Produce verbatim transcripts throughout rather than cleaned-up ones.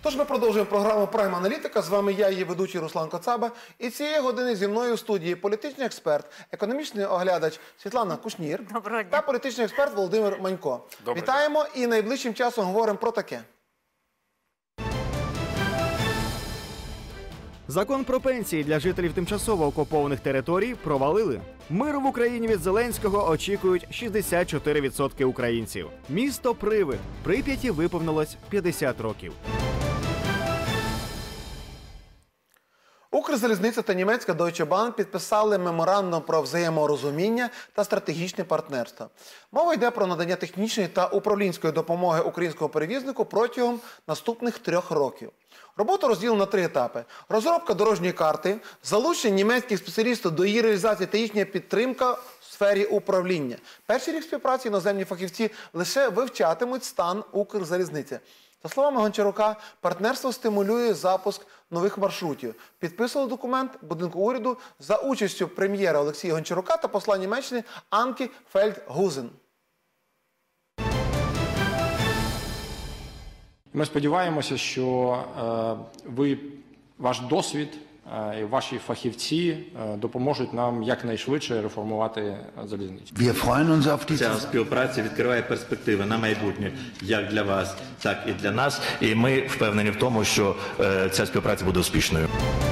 Отож, ми продовжуємо програму «Прайм Аналітика». З вами я, її ведучий Руслан Коцаба. І цієї години зі мною в студії політичний експерт, економічний оглядач Світлана Кушнір та політичний експерт Володимир Манько. Доброго Вітаємо і найближчим часом говоримо про таке. Закон про пенсії для жителів тимчасово окупованих територій провалили. Миру в Україні від Зеленського очікують шістдесят чотири відсотки українців. Місто Привид. Прип'яті виповнилось п'ятдесят років. Укрзалізниця та німецька Deutsche Bahn підписали меморандум про взаєморозуміння та стратегічне партнерство. Мова йде про надання технічної та управлінської допомоги українському перевізнику протягом наступних трьох років. Робота розділена на три етапи. Розробка дорожньої карти, залучення німецьких спеціалістів до її реалізації та їхня підтримка в сфері управління. Перший рік співпраці іноземні фахівці лише вивчатимуть стан Укрзалізниці. За словами Гончарука, партнерство стимулює запуск нових маршрутів. Підписували документ будинку уряду за участю прем'єра Олексія Гончарука та посла Німеччини Анки Фельдгузен. Ми сподіваємося, що е, ви, ваш досвід е, і ваші фахівці е, допоможуть нам якнайшвидше реформувати залізницю. Ця співпраця відкриває перспективи на майбутнє як для вас, так і для нас. І ми впевнені в тому, що е, ця співпраця буде успішною.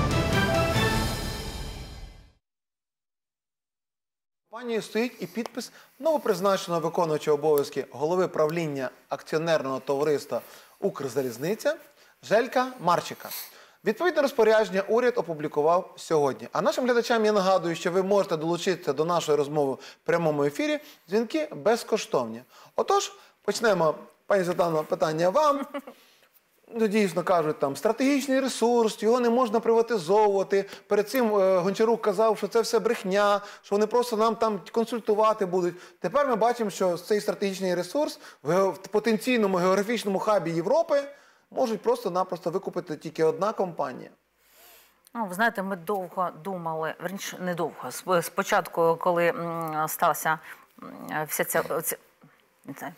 Компанією стоїть і підпис новопризначеного виконувача обов'язки голови правління акціонерного товариства «Укрзалізниця» Желька Марчика. Відповідне розпорядження уряд опублікував сьогодні. А нашим глядачам я нагадую, що ви можете долучитися до нашої розмови в прямому ефірі. Дзвінки безкоштовні. Отож, почнемо, пані Світлано, питання вам. Ну, дійсно, кажуть, там, стратегічний ресурс, його не можна приватизовувати. Перед цим е, Гончарук казав, що це все брехня, що вони просто нам там консультувати будуть. Тепер ми бачимо, що цей стратегічний ресурс в, в потенційному географічному хабі Європи можуть просто-напросто викупити тільки одна компанія. Ну, ви знаєте, ми довго думали, верніше, не довго, спочатку, коли м, сталася м, вся ця, ця не знаю,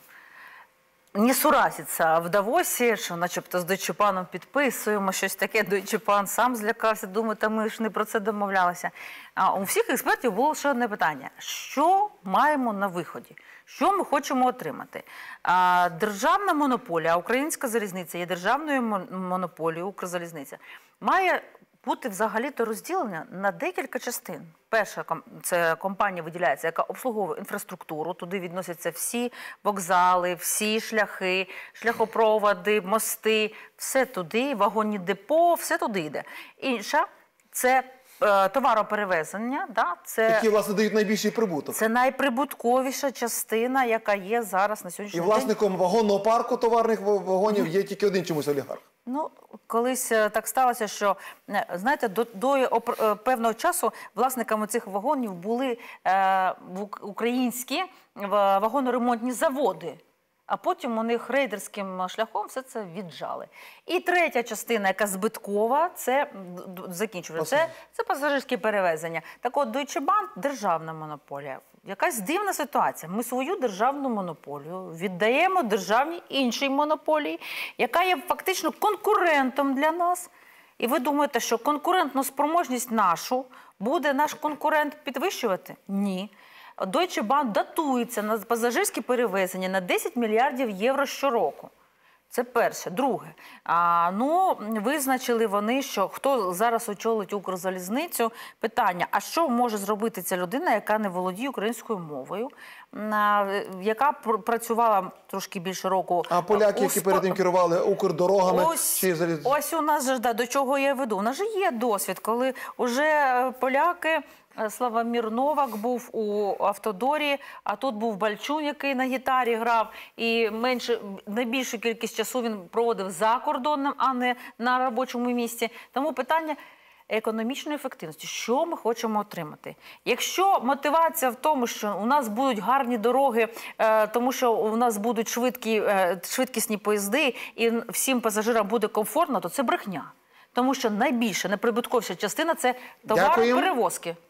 несуразиця в Давосі, що начебто з Deutsche Bahn підписуємо, щось таке. Deutsche Bahn сам злякався, думає, та ми ж не про це домовлялися. А у всіх експертів було ще одне питання. Що маємо на виході? Що ми хочемо отримати? А, державна монополія, українська залізниця є державною монополією, Укрзалізниця, має бути взагалі-то розділена на декілька частин. Перша – це компанія виділяється, яка обслуговує інфраструктуру, туди відносяться всі вокзали, всі шляхи, шляхопроводи, мости, все туди, вагонні депо, все туди йде. Інша – це е, товароперевезення, да? Це, які, власне, дають найбільший прибуток. Це найприбутковіша частина, яка є зараз на сьогоднішній день. день. І власником вагонного парку товарних вагонів є тільки один чомусь олігарх. Ну, колись так сталося, що, знаєте, до, до певного часу власниками цих вагонів були е, українські вагоноремонтні заводи, а потім у них рейдерським шляхом все це віджали. І третя частина, яка збиткова, це, закінчую, це, це пасажирські перевезення. Так от, Deutsche Bahn – державна монополія. Якась дивна ситуація. Ми свою державну монополію віддаємо державній іншій монополії, яка є фактично конкурентом для нас. І ви думаєте, що конкурентну спроможність нашу буде наш конкурент підвищувати? Ні. Deutsche Bahn датується на пасажирські перевезення на десять мільярдів євро щороку. Це перше. Друге. А, ну, визначили вони, що хто зараз очолить Укрзалізницю. Питання, а що може зробити ця людина, яка не володіє українською мовою, а, яка пр працювала трошки більше року. А поляки, у... які перед тим керували Укрдорогами? Ось, чи заліз... ось у нас же, да, до чого я веду. У нас же є досвід, коли вже поляки... Славомір Новак був у Автодорі, а тут був Бальчун, який на гітарі грав, і менше, найбільшу кількість часу він проводив за кордоном, а не на робочому місці. Тому питання економічної ефективності. Що ми хочемо отримати? Якщо мотивація в тому, що у нас будуть гарні дороги, тому що у нас будуть швидкі, швидкісні поїзди і всім пасажирам буде комфортно, то це брехня. Тому що найбільша, найприбутковіша частина – це товароперевозки.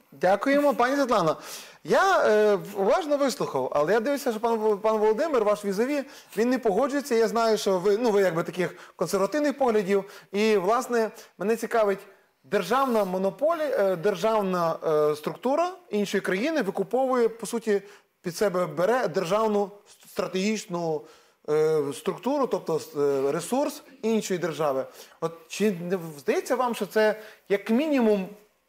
Дякуємо, пані Світлано. Я е, уважно вислухав, але я дивлюся, що пан, пан Володимир, ваш візові, він не погоджується. Я знаю, що ви, ну, ви якби таких консервативних поглядів. І, власне, мене цікавить державна монополія, е, державна е, структура іншої країни викуповує, по суті, під себе бере державну стратегічну е, структуру, тобто е, ресурс іншої держави. От чи не здається вам, що це як мінімум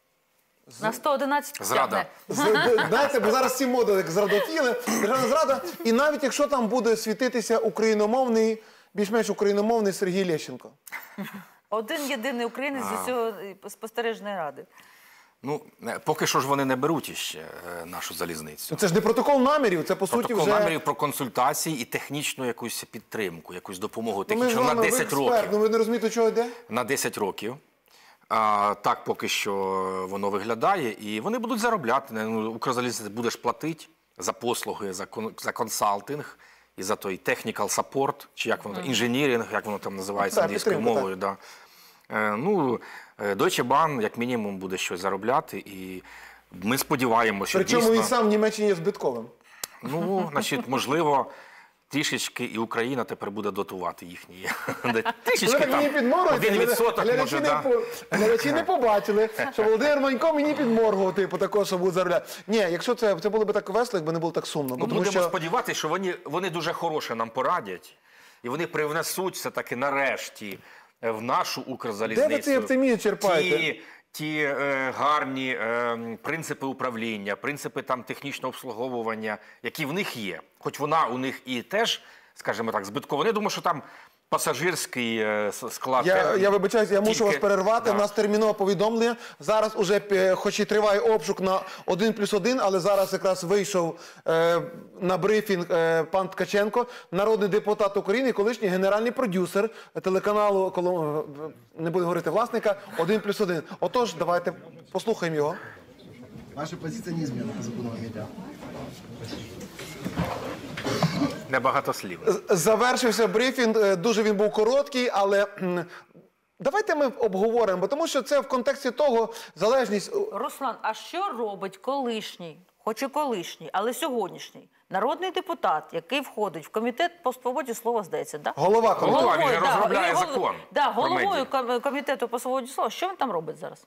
На сто одинадцять Зрада. тягне. З- знаєте, бо зараз всі моди як зрадотіли, державна зрада, і навіть якщо там буде світитися україномовний, більш-менш україномовний Сергій Лещенко. Один єдиний українець з усього спостережної ради. Ну, е, поки що ж вони не беруть іще е, нашу залізницю. Ну, це ж не протокол намірів, це по суті Протокол вже... намірів про консультації і технічну якусь підтримку, якусь допомогу Ну, ми з технічну на вами, ви десять експерт, років. ну ви не розумієте, чого йде? На десять років. А, так поки що воно виглядає, і вони будуть заробляти. Ну, Укрзалізниця будеш платити за послуги, за, кон, за консалтинг і за той technical support, чи як воно, mm. інженіринг, як воно там називається Так, англійською підтримка, мовою. Да. Е, ну, е, Deutsche Bahn, як мінімум, буде щось заробляти, і ми сподіваємося, що Причому дійсно... він сам в Німеччині є збитковим. Ну, значить, можливо, трішечки і Україна тепер буде дотувати їхні. Трішечки Ви так мені там, підморгуєте, один відсоток, глядачі, може, не, да. по- глядачі не побачили, що Володимир Манько мені підморгував, типу, такого, що буде заробляти. Ні, якщо це, це було б так весело, якби не було так сумно. Ну, бо тому будемо що... сподіватися, що вони, вони дуже хороше нам порадять, і вони привнесуть все-таки нарешті е, в нашу Укрзалізницю. Де ви цей оптимізм черпаєте? Ті, ті е, гарні е, принципи управління, принципи там технічного обслуговування, які в них є. Хоч вона у них і теж, скажімо так, збиткова. Я думаю, що там пасажирський е, с- склад... Я, е, я вибачаюсь, я мушу тільки- вас перервати. да. У нас термінове повідомлення. Зараз уже, е, хоч і триває обшук на один плюс один, але зараз якраз вийшов е, на брифінг е, пан Ткаченко, народний депутат України, колишній генеральний продюсер телеканалу, коло- е, не буду говорити власника, один плюс один. Отож, давайте послухаємо його. Ваша позиция неизменна по закону о медиа. Небагато слів. Завершився брифінг, е, дуже він був короткий, але м, давайте ми обговоримо, бо тому що це в контексті того залежність. Руслан, а що робить колишній, хоч і колишній, але сьогоднішній народний депутат, який входить в комітет по свободі слова, здається, да? Голова комітету. Голова, він да, розробляє гол- закон Да, про головою медіа. ком- комітету по свободі слова. Що він там робить зараз?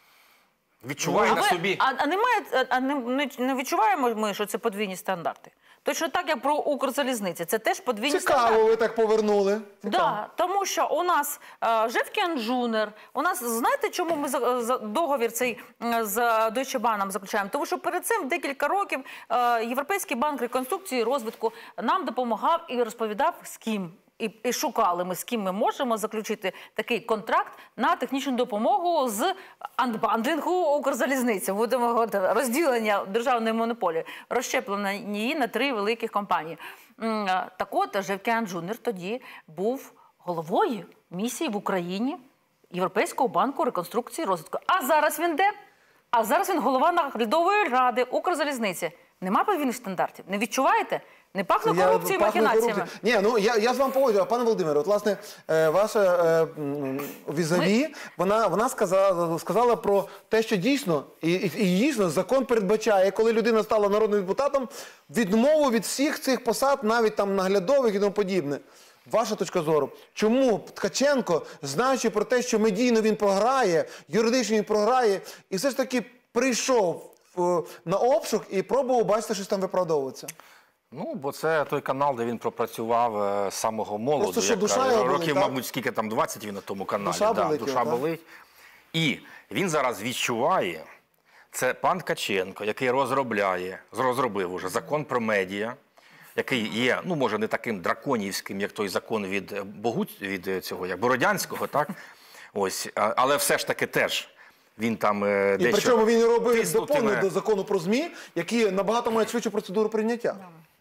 Відчуває на ви- собі... а, а немає, а, а не, не, не відчуваємо ми, що це подвійні стандарти? Точно так, як про Укрзалізниці. Це теж подвійні стандарти. Цікаво, ви так повернули. Да, тому що у нас е, Жевкен Джунер, у нас, знаєте, чому ми за, за договір цей м, з Deutsche Bahn заключаємо? Тому що перед цим декілька років е, Європейський банк реконструкції і розвитку нам допомагав і розповідав, з ким. І, і шукали ми, з ким ми можемо заключити такий контракт на технічну допомогу з анбандлінгу Укрзалізниці. Будемо говорити, розділення державної монополії, розщеплення її на три великих компанії. М, Так от, Жевкен Джунер тоді був головою місії в Україні Європейського банку реконструкції і розвитку. А зараз він де? А зараз він голова наглядової ради Укрзалізниці. Нема подвійних стандартів? Не відчуваєте? Не пахне Я- корупцією і пахне махінаціями? корупцією. Ні, ну я, я з вами погоджую. Пане Володимире, от власне, е, ваша е, м, візаві, вона, вона сказала, сказала про те, що дійсно, і, і, і дійсно закон передбачає, коли людина стала народним депутатом, відмову від всіх цих посад, навіть там наглядових і тому подібне. Ваша точка зору. Чому Ткаченко, знаючи про те, що медійно він програє, юридично він програє, і все ж таки прийшов е, на обшук і пробував, бачите, щось там виправдовуватися? Ну, бо це той канал, де він пропрацював е, з самого молоду. Просто, що як душа кажуть. його болить, Років, так? мабуть, скільки там, двадцять він на тому каналі. Душа да, болить душа його, так? болить. І він зараз відчуває, це пан Ткаченко, який розробляє, розробив уже закон про медіа, який є, ну, може, не таким драконівським, як той закон від, е, Богу, від цього, як Бородянського, так? Ось, а- але все ж таки теж він там е, І дещо причому він робив тиснутиме- доповнення до закону про ЗМІ, які набагато мають швидшу процедуру прийняття.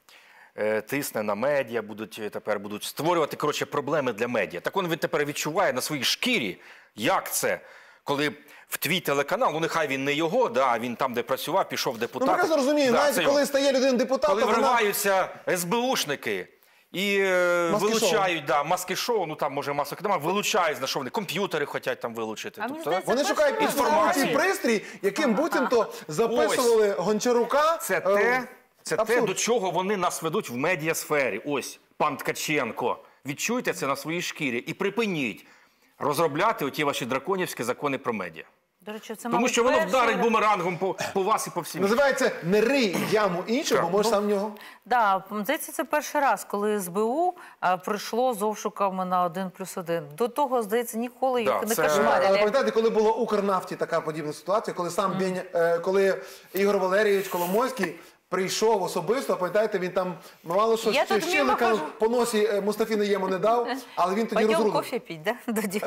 е, тисне на медіа, будуть е, тепер будуть створювати, коротше, проблеми для медіа. Так він тепер відчуває на своїй шкірі, як це, коли в твій телеканал, ну нехай він не його, да, він там, де працював, пішов Ну, депутат. ми прекрасно розуміємо, Да, навіть це коли його. стає людина депутатом, Коли вона... вриваються ес бе ушники І е, Маски-шоу. вилучають, да, маски-шоу, ну там, може, масок немає, вилучають, на що вони, комп'ютери хочуть там вилучити. А мені Тобто, здається, Вони це шукають перший раз. інформацію. підставний пристрій, яким буцімто записували Гончарука. Це Е, те, це те, абсурд. до чого вони нас ведуть в медіасфері. Ось, пан Ткаченко. Відчуйте це на своїй шкірі і припиніть розробляти оті ваші драконівські закони про медіа. До речі, це, Тому мабуть, що воно перший вдарить раз. бумерангом по, по вас і по всім. Називається «Не рий яму іншого, бо можеш сам в нього». Да, здається, це перший раз, коли ес бе у а, прийшло з обшуками на один плюс один. До того, здається, ніколи їх Да, не це- Але кошмарили. пам'ятаєте, коли було Укрнафті така подібна ситуація, коли сам Бень, е, коли Ігор Валерійович Коломойський прийшов особисто, пам'ятаєте, він там мало що Я тут щільника мимо по носі е, Мустафі Наєму не дав, але він тоді Пойдем розрудив. кофе пить, да? Тоді.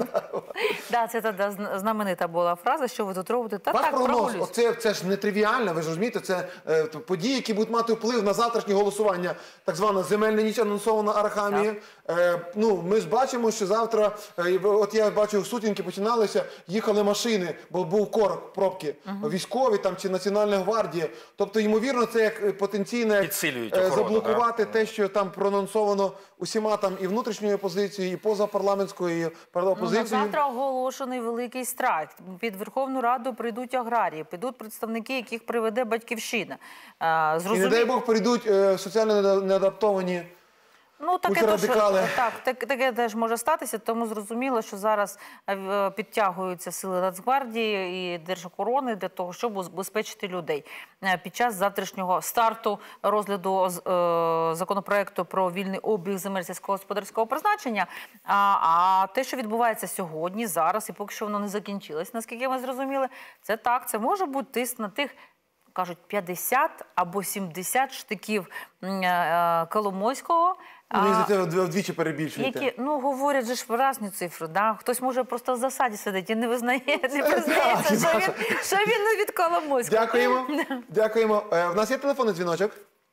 Да, це тоді знаменита була фраза, що ви тут робите. Та Ваш так, прогноз, прогулюсь. оце, це ж не тривіально, ви ж розумієте, це е, події, які будуть мати вплив на завтрашнє голосування. Так звана земельна ніч анонсована Арахамії. Е, ну, ми ж бачимо, що завтра, е, от я бачу, сутінки починалися, їхали машини, бо був корок, пробки, військові там чи Національна гвардія. Тобто, ймовірно, це як е, потенційне Підсилюють е, охорону, заблокувати те, що там проанонсовано усіма там і внутрішньою опозицією, і позапарламентською Ну, на опозицією. завтра оголошений великий страйк. Під Верховну Раду прийдуть аграрії, підуть представники, яких приведе Батьківщина. А, І не зрозумі- дай Бог прийдуть е, соціально неадаптовані. Ну, таке, то, що, ультрарадикали. так, так, таке теж може статися, тому зрозуміло, що зараз е, підтягуються сили Нацгвардії і Держохорони для того, щоб убезпечити людей. Е, Під час завтрашнього старту розгляду е, законопроекту про вільний обіг земель сільськогосподарського призначення, а, а те, що відбувається сьогодні, зараз, і поки що воно не закінчилось, наскільки ми зрозуміли, це так, це може бути тиск на тих, кажуть, п'ятдесят або сімдесят штиків м, е, Коломойського, Мені а, здається, вдвічі перебільшуєте. які, ну, говорять же ж разні цифри, да? Хтось може просто в засаді сидить і не визнає, не признається, що він, що він не від Коломойського. Дякуємо. Дякуємо. Е, в нас є телефонний дзвіночок.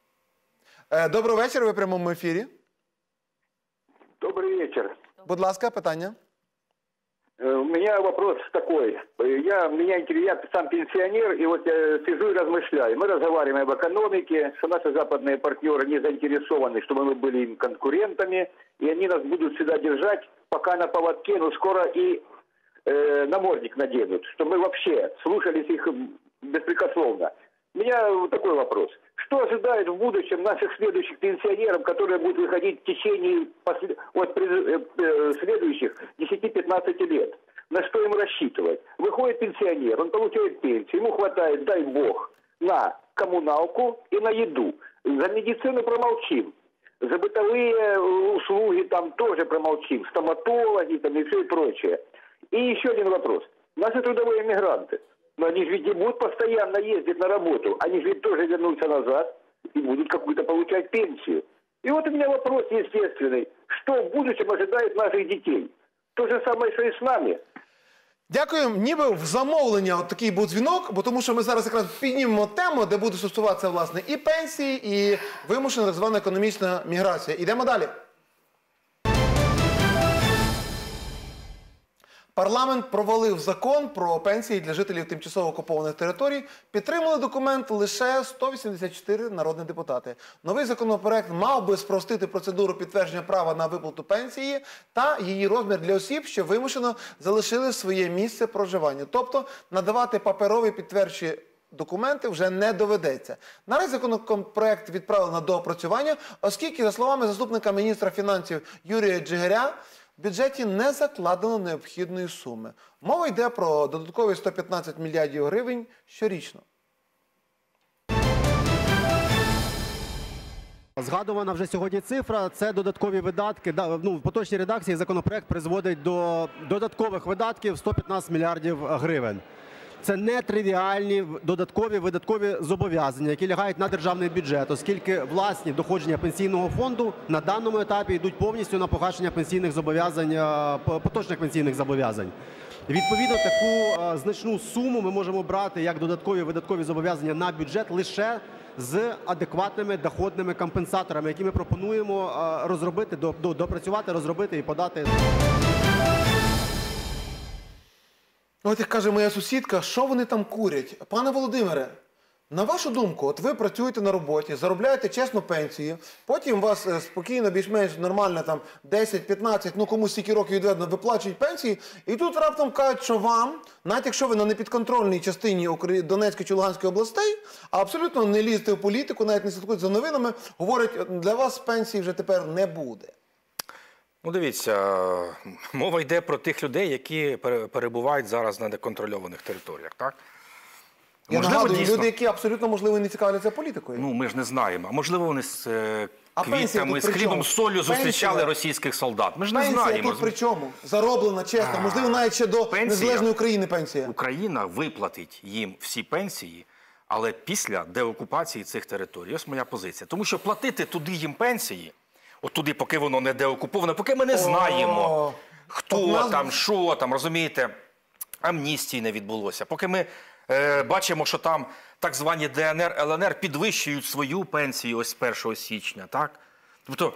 Е, доброго вечора, ви в прямому ефірі. Добрый вечер. Будь ласка, питання. Э, У меня вопрос такой. Я, меня интересует, я сам пенсионер, и вот я сижу и размышляю. Мы разговариваем об экономике, что наши западные партнеры не заинтересованы, чтобы мы были им конкурентами, и они нас будут всегда держать, пока на поводке, но скоро и э, намордник наденут, что мы вообще слушались их беспрекословно. У меня вот такой вопрос. Что ожидает в будущем наших следующих пенсионеров, которые будут выходить в течение после... от пред- э, следующих десяти-пятнадцати лет? На что им рассчитывать? Выходит пенсионер, он получает пенсию, ему хватает, дай бог, на коммуналку и на еду. За медицину промолчим. За бытовые услуги там тоже промолчим. Стоматологи там и все и прочее. И еще один вопрос. Наши трудовые мигранты. Но они же ведь не будут постоянно ездить на работу. Они же ведь тоже вернутся назад и будут какую-то получать пенсию. И вот у меня вопрос естественный. Что в будущем ожидает наших детей? То же самое, что и с нами. Дякую. Ніби в замовлення от такий був дзвінок, бо тому що ми зараз якраз піднімемо тему, де буде стосуватися, власне, і пенсії, і вимушена так звана економічна міграція. Ідемо далі. Парламент провалив закон про пенсії для жителів тимчасово окупованих територій. Підтримали документ лише сто вісімдесят чотири народні депутати. Новий законопроект мав би спростити процедуру підтвердження права на виплату пенсії та її розмір для осіб, що вимушено залишили своє місце проживання. Тобто надавати паперові підтверджуючі документи вже не доведеться. Наразі законопроект відправили на доопрацювання, оскільки, за словами заступника міністра фінансів Юрія Джигиря, в бюджеті не закладено необхідної суми. Мова йде про додаткові сто п'ятнадцять мільярдів гривень щорічно. Згадувана вже сьогодні цифра – це додаткові видатки. Да, ну, в поточній редакції законопроект призводить до додаткових видатків сто п'ятнадцять мільярдів гривень. Це нетривіальні додаткові видаткові зобов'язання, які лягають на державний бюджет, оскільки власні доходження пенсійного фонду на даному етапі йдуть повністю на погашення пенсійних зобов'язань, поточних пенсійних зобов'язань. Відповідно, таку значну суму ми можемо брати як додаткові видаткові зобов'язання на бюджет лише з адекватними доходними компенсаторами, які ми пропонуємо розробити, допрацювати, розробити і подати. От як каже моя сусідка, що вони там курять? Пане Володимире, На вашу думку, от ви працюєте на роботі, заробляєте чесну пенсію, потім вас е, спокійно, більш-менш нормально, там десять-п'ятнадцять, ну комусь стільки років відведено, виплачують пенсії, і тут раптом кажуть, що вам, навіть якщо ви на непідконтрольній частині Украї- Донецької чи Луганської областей, а абсолютно не лізете в політику, навіть не слідкуєте за новинами, говорять, для вас пенсії вже тепер не буде. Ну, дивіться, мова йде про тих людей, які пере- перебувають зараз на неконтрольованих територіях, так? Я Можливо, нагадую, дійсно. люди, які абсолютно, можливо, не цікавляться політикою. Ну, ми ж не знаємо. А можливо, вони з е, А пенсія квітками, тут з при хлібом, чому? з солью зустрічали Пенсія- російських солдат. Ми ж не Пенсія знаємо. тут при чому? Зароблена, чесно. Можливо, навіть ще до Пенсія. незалежної України пенсія. Україна виплатить їм всі пенсії, але після деокупації цих територій. Ось моя позиція. Тому що платити туди їм пенсії, от туди, поки воно не деокуповане, поки ми не знаємо, хто От нас- там, що там, розумієте, амністії не відбулося. Поки ми е, бачимо, що там так звані Д Н Р, Л Н Р підвищують свою пенсію ось з першого січня, так? Тобто,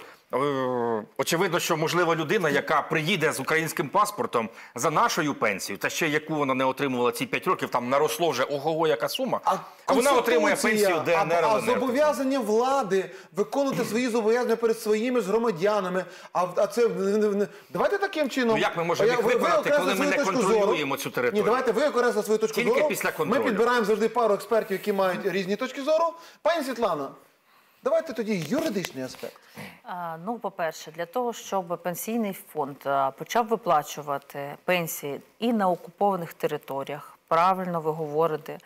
е, очевидно, що, можливо, людина, яка приїде з українським паспортом за нашою пенсією, та ще яку вона не отримувала ці п'ять років, там наросло вже ого-го, яка сума, а, вона отримує Конституція, пенсію Д Н Р, а, Л а Н Р. зобов'язання влади виконувати свої зобов'язання перед своїми ж громадянами. А, а це не- не- не- давайте таким чином. Ну, як ми можемо А я- їх ви- ви виконати, окреслили коли ми свою не точку контролюємо зору. цю територію? Ні, давайте ви окреслили свою точку Тільки зору. після контролю. Ми підбираємо завжди пару експертів, які мають різні точки зору. Пані Світлана, давайте тоді юридичний аспект. А, Ну, по-перше, для того, щоб пенсійний фонд а, почав виплачувати пенсії і на окупованих територіях, правильно ви говорите,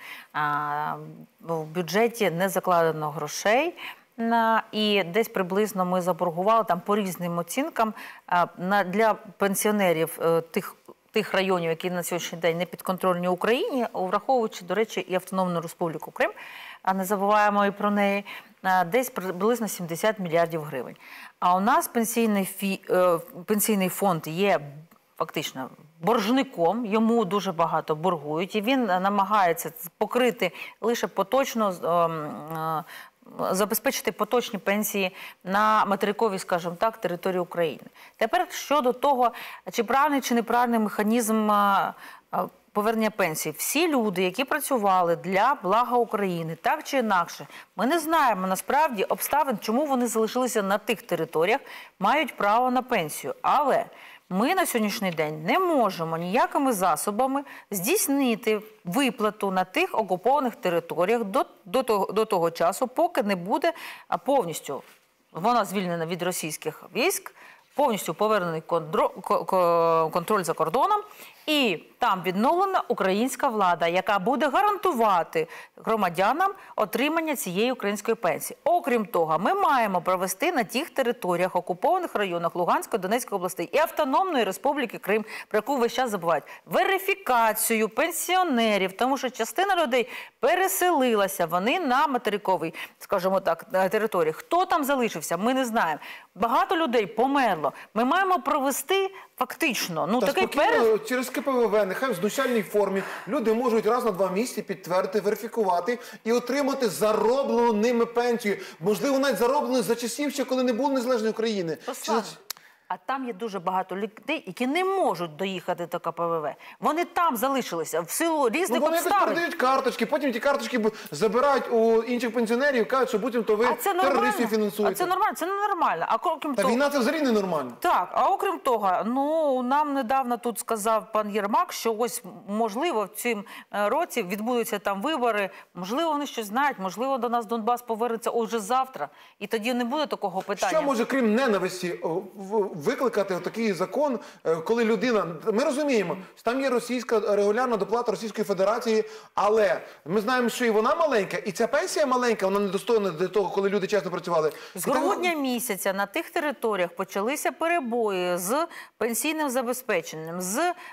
а, в бюджеті не закладено грошей, на- і десь приблизно ми заборгували там по різним оцінкам а, на, для пенсіонерів е, тих тих районів, які на сьогоднішній день не підконтрольні Україні, враховуючи, до речі, і Автономну Республіку Крим, а не забуваємо і про неї, а, десь приблизно сімдесят мільярдів гривень. А у нас пенсійний, фі, е, пенсійний фонд є фактично боржником, йому дуже багато боргують, і він намагається покрити лише поточно ем, е, забезпечити поточні пенсії на материковій, скажімо так, території України. Тепер щодо того, чи правильний, чи неправильний механізм а, а, повернення пенсії. Всі люди, які працювали для блага України, так чи інакше, ми не знаємо насправді обставин, чому вони залишилися на тих територіях, мають право на пенсію. Але ми на сьогоднішній день не можемо ніякими засобами здійснити виплату на тих окупованих територіях до, до, того, до того часу, поки не буде а, повністю, вона звільнена від російських військ, повністю повернений кондро- ко- ко- контроль за кордоном, і там відновлена українська влада, яка буде гарантувати громадянам отримання цієї української пенсії. Окрім того, ми маємо провести на тих територіях, окупованих районах Луганської, Донецької областей і Автономної Республіки Крим, про яку весь час забувають, верифікацію пенсіонерів, тому що частина людей переселилася, вони на материковій, скажімо так, території. Хто там залишився, ми не знаємо. Багато людей померло. Ми маємо провести фактично, ну Та такий перед... спокійно, через К П В В, нехай в знущальній формі, люди можуть раз на два місяці підтвердити, верифікувати і отримати зароблену ними пенсію. Можливо, навіть зароблену за часів, ще коли не було незалежної України. Руслан, а там є дуже багато людей, які не можуть доїхати до К П В В. Вони там залишилися в силу Ну, різних вони якось обставин. передають карточки, потім ті карточки б- забирають у інших пенсіонерів, кажуть, що потім то ви А це нормально? терористів А фінансуєте. це нормально? Це не нормально. А окрім Та того, війна це взагалі ненормально. так, а окрім того, ну нам недавно тут сказав пан Єрмак, що ось можливо в цім е, році відбудуться там вибори. Можливо, вони щось знають. Можливо, до нас Донбас повернеться уже завтра, і тоді не буде такого питання. Що може, крім ненависті, о, в- викликати такий закон, е, коли людина... Ми розуміємо, що там є російська регулярна доплата Російської Федерації, але ми знаємо, що і вона маленька, і ця пенсія маленька, вона недостойна для того, коли люди чесно працювали. З І так- грудня місяця на тих територіях почалися перебої з пенсійним забезпеченням. З е,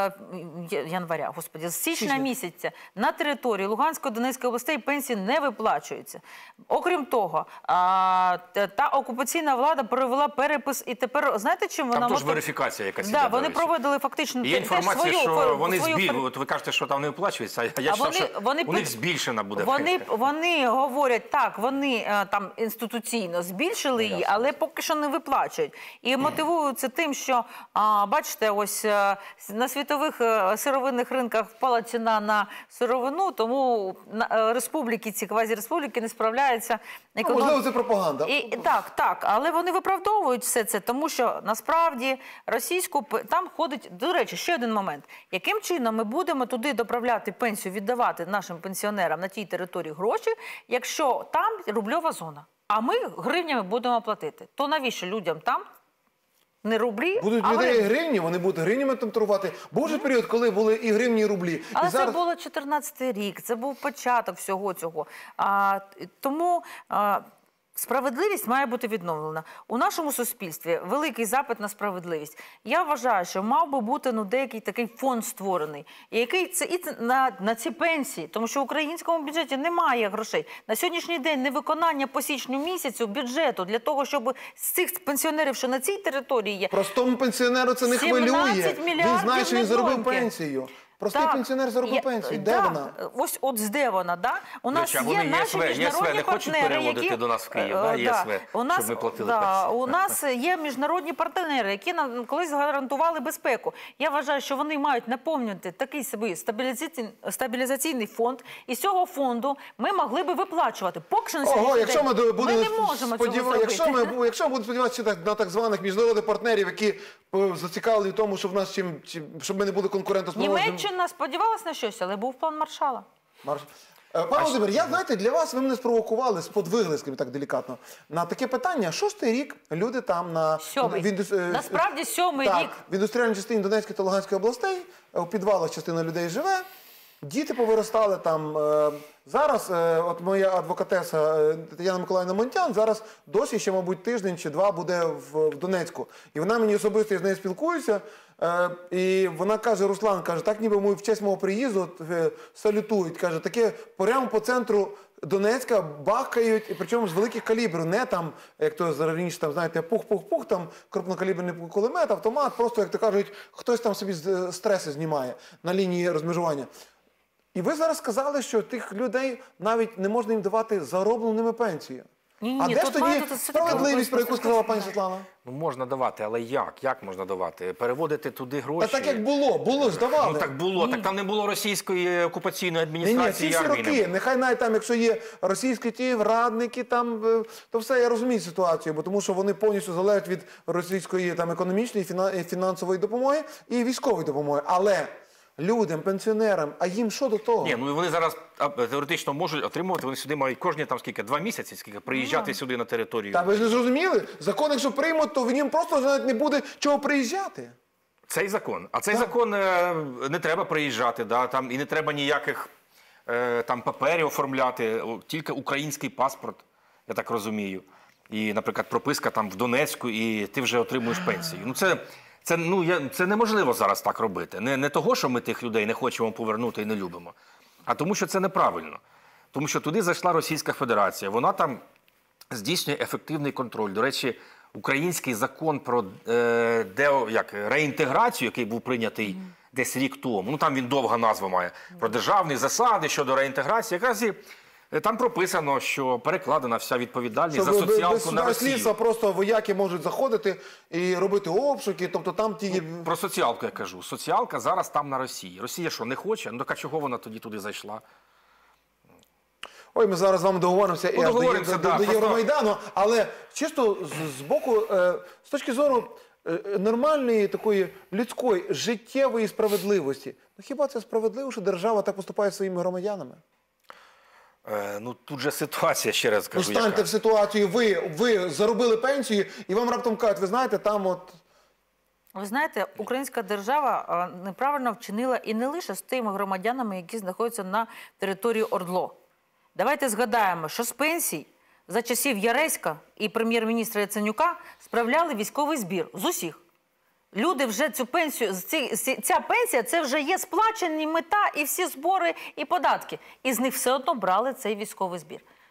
я- января, господи, з січня Січня. місяця на території Луганської, Донецької областей пенсії не виплачуються. Окрім того, а, та та окупаційна влада провела перепис і тепер знаєте, чим вона... Там теж мотив- верифікація якась Да, іде, вони до речі. проводили фактично Є теж інформація, свою, що свою- вони свою збільшують. пер- От ви кажете, що там не оплачується, а я А читав, вони- що вони у них пи- збільшена буде. Вони, вони говорять, так, вони е, там інституційно збільшили її, але поки що не виплачують. І мотивують це тим, що, а, бачите, ось е, на світових е, сировинних ринках впала ціна на сировину, тому на, е, республіки, ці квазі-республіки не справляються. Ну, економ- можливо, це пропаганда. І, так, так, але вони виправдовують все це, тому що насправді російську п- там ходить, до речі, ще один момент. Яким чином ми будемо туди доправляти пенсію, віддавати нашим пенсіонерам на тій території гроші, якщо там рубльова зона, а ми гривнями будемо платити? То навіщо людям там не рублі, Будуть а людей гривні? гривні, вони будуть гривнями там торгувати. Був же період, коли були і гривні, і рублі. Але і це зараз... було чотирнадцятий рік, це був початок всього цього. А, тому а, справедливість має бути відновлена. У нашому суспільстві великий запит на справедливість. Я вважаю, що мав би бути ну, деякий такий фонд створений, який це і це на, на ці пенсії, тому що в українському бюджеті немає грошей. На сьогоднішній день невиконання по січню місяцю бюджету для того, щоб з цих пенсіонерів, що на цій території є, Простому пенсіонеру це не хвилює. сімнадцять Він мільярдів знає, що він заробив недоньки. пенсію. Простий Так. пенсіонер заробив Я- пенсію. Де да, вона? Ось от де вона, да? У нас Речі, а є вони наші ЄСВ, ЄСВ міжнародні не хочуть партнери, переводити які... до нас в Київ, Е, да, да. ЄСВ, У нас, щоб ми платили да, пенсію? у нас є міжнародні партнери, які нам колись гарантували безпеку. Я вважаю, що вони мають наповнювати такий собі стабілізаційний, стабілізаційний фонд, і з цього фонду ми могли би виплачувати. Поки що на Ого, сьогоднішній якщо ми день будемо ми не можемо сподів- цього зробити. якщо ми, бу- якщо ми будемо сподіватися так, на так званих міжнародних партнерів, які е, зацікавлені в тому, щоб в нас чим, чим щоб ми не були конкурентоспроможними. Німеччина сподівалась на щось, але був план Маршала. Марш... Е, Пане Володимир, я, знаєте, для вас, ви мене спровокували сподвигли, скажімо так, делікатно, на таке питання. Шостий рік люди там на... Сьомий. в індус- е, Насправді сьомий так, рік. в індустріальній частині Донецької та Луганської областей, е, у підвалах частина людей живе, діти повиростали там. е, Зараз, е, от моя адвокатеса е, Тетяна Миколаївна Монтян, зараз досі ще, мабуть, тиждень чи два буде в, в Донецьку. І вона мені особисто, я з нею спілкуюся, е, і вона каже, Руслан, каже, так ніби ми в честь мого приїзду от, е, салютують, каже, таке прямо по центру Донецька бахкають, і причому з великих калібрів, не там, як то раніше, там, знаєте, пух-пух-пух, там крупнокаліберний кулемет, автомат, просто, як то кажуть, хтось там собі з- стреси знімає на лінії розмежування. І ви зараз сказали, що тих людей навіть не можна їм давати заробленими пенсії. Ні-ні, А де ж тут тоді має бути все-таки справедливість, про яку якось сказала пані конституційне. Світлана? Ну, можна давати, але як? Як можна давати? Переводити туди гроші? Та так як було, було ж давали. Ну так було, так там не було російської окупаційної Ні, ні, адміністрації ці і всі армії. не роки, було. нехай навіть там, якщо є російські ті радники, там, е, то все, я розумію ситуацію, бо тому що вони повністю залежать від російської там, економічної, фіна- і фінансової допомоги і військової допомоги. Але людям, пенсіонерам, а їм що до того? Ні, ну вони зараз а, теоретично можуть отримувати, вони сюди мають кожні там скільки, два місяці, скільки, приїжджати сюди на територію. Та ви ж не зрозуміли? Закон, якщо приймуть, то їм просто навіть не буде чого приїжджати. Цей закон. А цей закон е, не треба приїжджати, да, там, і не треба ніяких е, там паперів оформляти, о, тільки український паспорт, я так розумію. І, наприклад, прописка там в Донецьку, і ти вже отримуєш пенсію. Ну, це, це, ну, я, це неможливо зараз так робити. Не, не того, що ми тих людей не хочемо повернути і не любимо, а тому, що це неправильно. Тому що туди зайшла Російська Федерація, вона там здійснює ефективний контроль. До речі, український закон про е, де, як, реінтеграцію, який був прийнятий десь рік тому, ну там він довга назва має, про державні засади щодо реінтеграції, якраз і е, там прописано, що перекладена вся відповідальність за Щоб без- соціалку без на суда і Росію. слідства просто вояки можуть заходити і робити обшуки, тобто там ті... Про соціалку я кажу. Соціалка зараз там на Росії. Росія що, не хоче? Ну так а чого вона тоді туди зайшла? Ой, ми зараз з вами договоримося і аж до, договоримося, до, да, до просто- Євромайдану, але чисто з, з боку, е, з точки зору е, нормальної такої людської, життєвої справедливості, ну хіба це справедливо, що держава так поступає зі своїми громадянами? Е, ну тут же ситуація, ще раз Ну кажу, станьте яка. в ситуацію, ви, ви заробили пенсію, і вам раптом кажуть, ви знаєте, там от... Ви знаєте, українська держава а, неправильно вчинила і не лише з тими громадянами, які знаходяться на території ОРДЛО. Давайте згадаємо, що з пенсій за часів Яреська і прем'єр-міністра Яценюка справляли військовий збір з усіх. Люди вже цю пенсію, ці- ці- ця пенсія, це вже є сплачені мета і всі збори, і податки. І з них все одно брали цей військовий збір.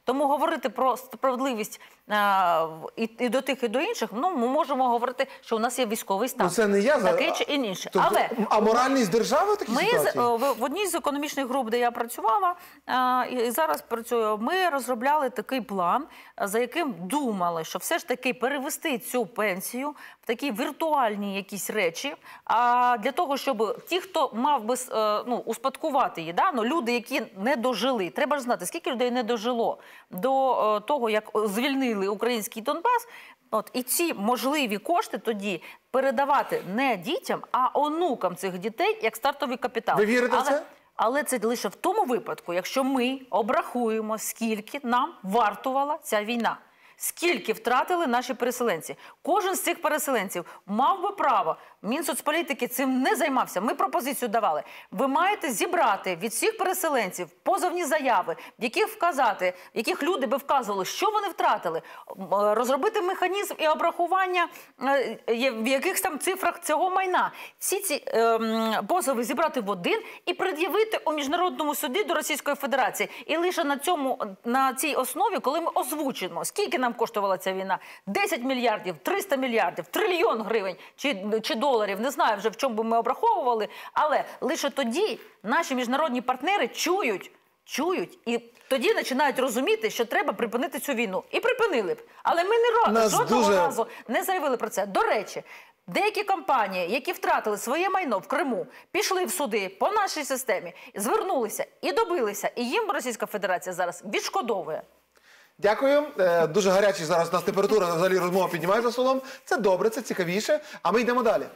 Тому говорити про справедливість е, і, і до тих, і до інших, ну, ми можемо говорити, що у нас є військовий стан. Ну, це не я за... Таке чи інше. Тобто, Але а моральність держави в такій ми ситуації? з- в, в одній з економічних груп, де я працювала, е, і зараз працюю, ми розробляли такий план, е, за яким думали, що все ж таки перевести цю пенсію в такі віртуальні якісь речі, а для того, щоб ті, хто мав би е, ну, успадкувати її, да? Ну, люди, які не дожили, треба ж знати, скільки людей не дожило до е, того, як звільнили український Донбас. От, і ці можливі кошти тоді передавати не дітям, а онукам цих дітей як стартовий капітал. Ви вірите в Але, це? але це лише в тому випадку, якщо ми обрахуємо, скільки нам вартувала ця війна. Скільки втратили наші переселенці. Кожен з цих переселенців мав би право, Мінсоцполітики цим не займався, ми пропозицію давали. Ви маєте зібрати від всіх переселенців позовні заяви, в яких вказати, в яких люди би вказували, що вони втратили, розробити механізм і обрахування, в яких там цифрах цього майна. Всі ці е, позови зібрати в один і пред'явити у Міжнародному суді до Російської Федерації. І лише на цьому, на цій основі, коли ми озвучимо, скільки нам коштувала ця війна, десять мільярдів, триста мільярдів, трильйон гривень чи, чи доларів, не знаю вже в чому би ми обраховували, але лише тоді наші міжнародні партнери чують, чують і тоді починають розуміти, що треба припинити цю війну. І припинили б. Але ми не Нас жодного дуже- разу не заявили про це. До речі, деякі компанії, які втратили своє майно в Криму, пішли в суди по нашій системі, звернулися і добилися. І їм Російська Федерація зараз відшкодовує. Дякую. Е, Дуже гарячий зараз у нас температура, взагалі розмова піднімається за столом. Це добре, це цікавіше. А ми йдемо далі.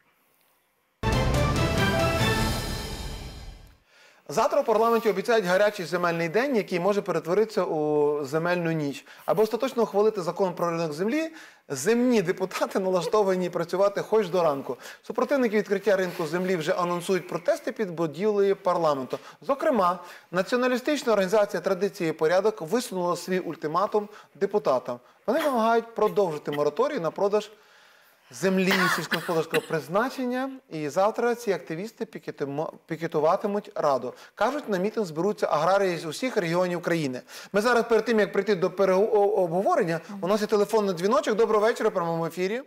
Завтра у парламенті обіцяють гарячий земельний день, який може перетворитися у земельну ніч. Аби остаточно ухвалити закон про ринок землі, земні депутати налаштовані працювати хоч до ранку. Супротивники відкриття ринку землі вже анонсують протести під будівлею парламенту. Зокрема, націоналістична організація «Традиції і порядок» висунула свій ультиматум депутатам. Вони вимагають продовжити мораторій на продаж землі сільськогосподарського призначення, і завтра ці активісти пікетимо- пікетуватимуть Раду. Кажуть, на мітинг зберуться аграрії з усіх регіонів країни. Ми зараз перед тим, як прийти до переобговорення, у нас є телефонний дзвіночок. Доброго вечора, в прямому ефірі.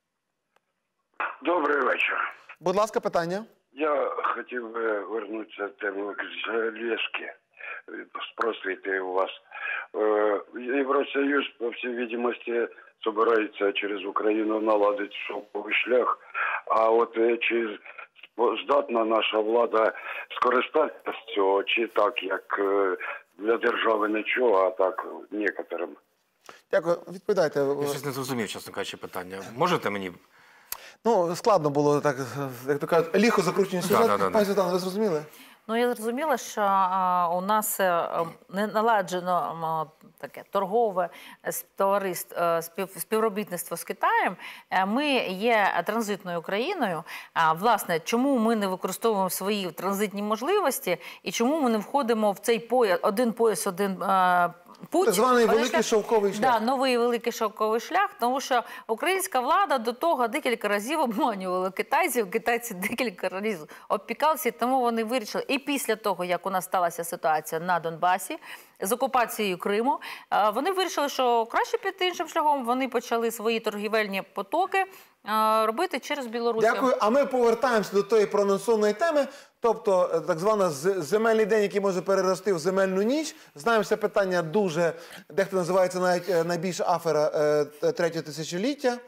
Добрий вечір. Будь ласка, питання. Я хотів би вернутися до теми железки, спросити у вас. Е, Євросоюз, по всій відомості, збирається через Україну наладити шовковий шлях, а от е, чи здатна наша влада скористатися з цього, чи так, як е, для держави нічого, а так некоторим? Дякую. Відповідайте. Я щось не зрозумів, чесно кажучи, питання. Можете мені? Ну, складно було, так, як то кажуть, ліхо закручені сюжет. да, да, да. Пані Світлана, ви зрозуміли? Ну, я зрозуміла, що а, у нас е, не наладжено м, таке торгове с- товариство, е, спів, співробітництво з Китаєм. Е, Ми є транзитною країною. А, власне, чому ми не використовуємо свої транзитні можливості і чому ми не входимо в цей пояс, один пояс, один е, путь? Так званий Один великий шовковий шлях. Да, новий великий шовковий шлях, тому що українська влада до того декілька разів обманювала китайців, китайці декілька разів обпікалися, тому вони вирішили. І після того, як у нас сталася ситуація на Донбасі з окупацією Криму, е, вони вирішили, що краще піти іншим шляхом. Вони почали свої торгівельні потоки е, робити через Білорусь. Дякую. А ми повертаємося до тої проанонсованої теми, тобто е, так звана з- земельний день, який може перерости в земельну ніч. Знаємо, це питання дуже, дехто називається навіть е, найбільша афера е, т- третього тисячоліття.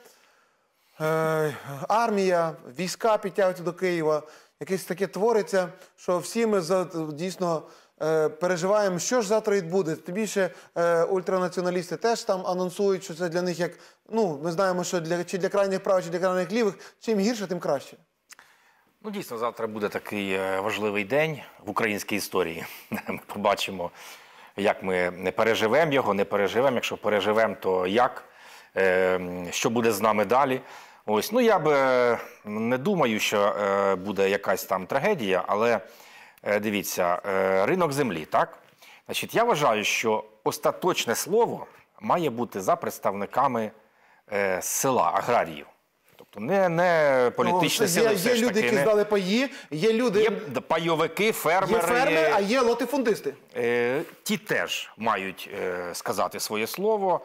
Е, Армія, війська підтягуються до Києва. Якесь таке твориться, що всі ми за- дійсно е, переживаємо, що ж завтра відбудеться. Тим більше е, ультранаціоналісти теж там анонсують, що це для них як, ну, ми знаємо, що для, чи для крайніх правих, чи для крайніх лівих, чим гірше, тим краще. Ну, дійсно, завтра буде такий е, важливий день в українській історії. Ми побачимо, як ми не переживемо його, не переживемо. Якщо переживемо, то як, Е, що буде з нами далі. Ось, ну, я б е, не думаю, що е, буде якась там трагедія, але е, дивіться, е, ринок землі, так? Значить, я вважаю, що остаточне слово має бути за представниками е, села, аграріїв. Тобто не, не політичні Ну, сили, є, все є ж люди, таки. які не... здали паї, є люди, Є пайовики, фермери. є фермери, а є латифундисти. Е, ті теж мають е, сказати своє слово.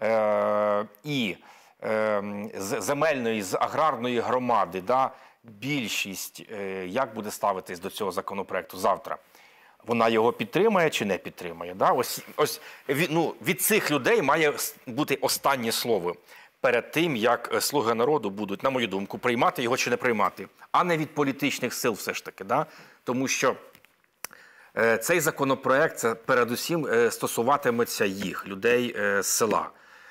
Е, і е, з земельної, з аграрної громади, да, більшість, е, як буде ставитись до цього законопроекту завтра? Вона його підтримає чи не підтримає? Да? Ось, ось від, ну, від цих людей має бути останнє слово перед тим, як «Слуги народу» будуть, на мою думку, приймати його чи не приймати, а не від політичних сил все ж таки. Да? Тому що е, цей законопроект це передусім е, стосуватиметься їх, людей е, з села.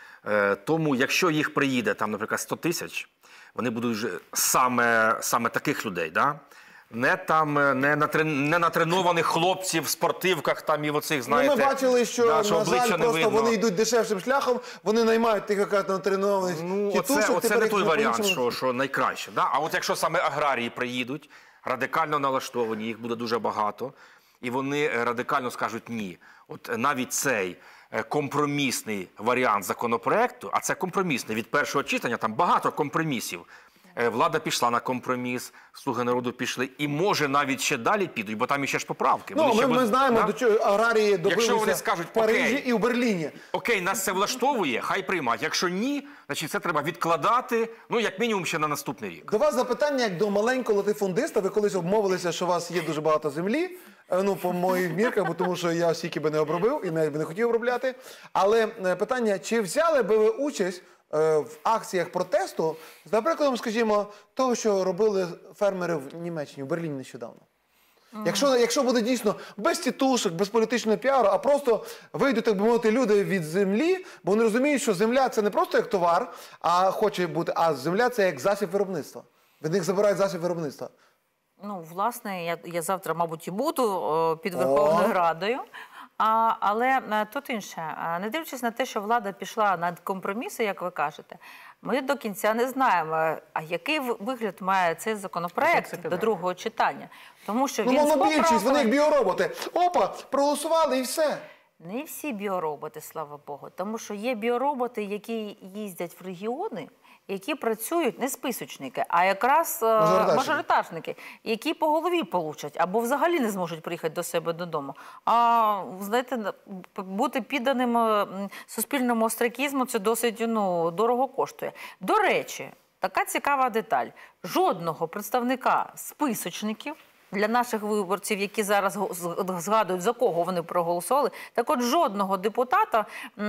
Е, тому якщо їх приїде, там, наприклад, сто тисяч, вони будуть вже саме, саме таких людей, да? Не там не, натрен... не натренованих хлопців в спортивках там і в оцих, знаєте... Ну, ми бачили, що, да, на що жаль, просто вони йдуть дешевшим шляхом, вони наймають тих, якраз натренованих ну, тітушок. Оце, оце тепер не їх той варіант, по-іншому. що, що найкраще. Да? А от якщо саме аграрії приїдуть, радикально налаштовані, їх буде дуже багато, і вони радикально скажуть ні. От навіть цей компромісний варіант законопроекту, а це компромісний від першого читання, там багато компромісів. Влада пішла на компроміс, «Слуги народу» пішли, і може навіть ще далі підуть, бо там іще ж поправки. Ну, ми, ще ми будуть, знаємо, да? до чого аграрії добилися вони скажуть, в Парижі окей, і в Берліні. Окей, нас це влаштовує, хай приймають. Якщо ні, значить це треба відкладати, ну, як мінімум, ще на наступний рік. До вас запитання, як до маленького латифундиста. Ви колись обмовилися, що у вас є дуже багато землі, ну, по моїх мірках, бо тому що я стільки би не обробив і навіть би не хотів обробляти. Але питання, чи взяли би ви участь в акціях протесту, за прикладом, скажімо, того, що робили фермери в Німеччині, в Берліні нещодавно? Mm. Якщо, якщо буде дійсно без тітушок, без політичного піару, а просто вийдуть, так би мовити, люди від землі, бо вони розуміють, що земля – це не просто як товар, а хоче бути, а земля – це як засіб виробництва. Від них забирають засіб виробництва. Ну, власне, я, я завтра, мабуть, і буду о, під Верховною Радою. А, але тут інше. Не дивлячись на те, що влада пішла на компроміси, як ви кажете, ми до кінця не знаємо, а який вигляд має цей законопроект до другого читання. Тому що ну, він монобільшість, вони як біороботи. Опа, проголосували і все. Не всі біороботи, слава Богу. Тому що є біороботи, які їздять в регіони, які працюють не списочники, а якраз мажоритарники, мажоритарники, які по голові получать або взагалі не зможуть приїхати до себе додому. А, знаєте, бути підданим суспільному остракізму – це досить ну, дорого коштує. До речі, така цікава деталь. Жодного представника списочників для наших виборців, які зараз згадують, за кого вони проголосували, так от жодного депутата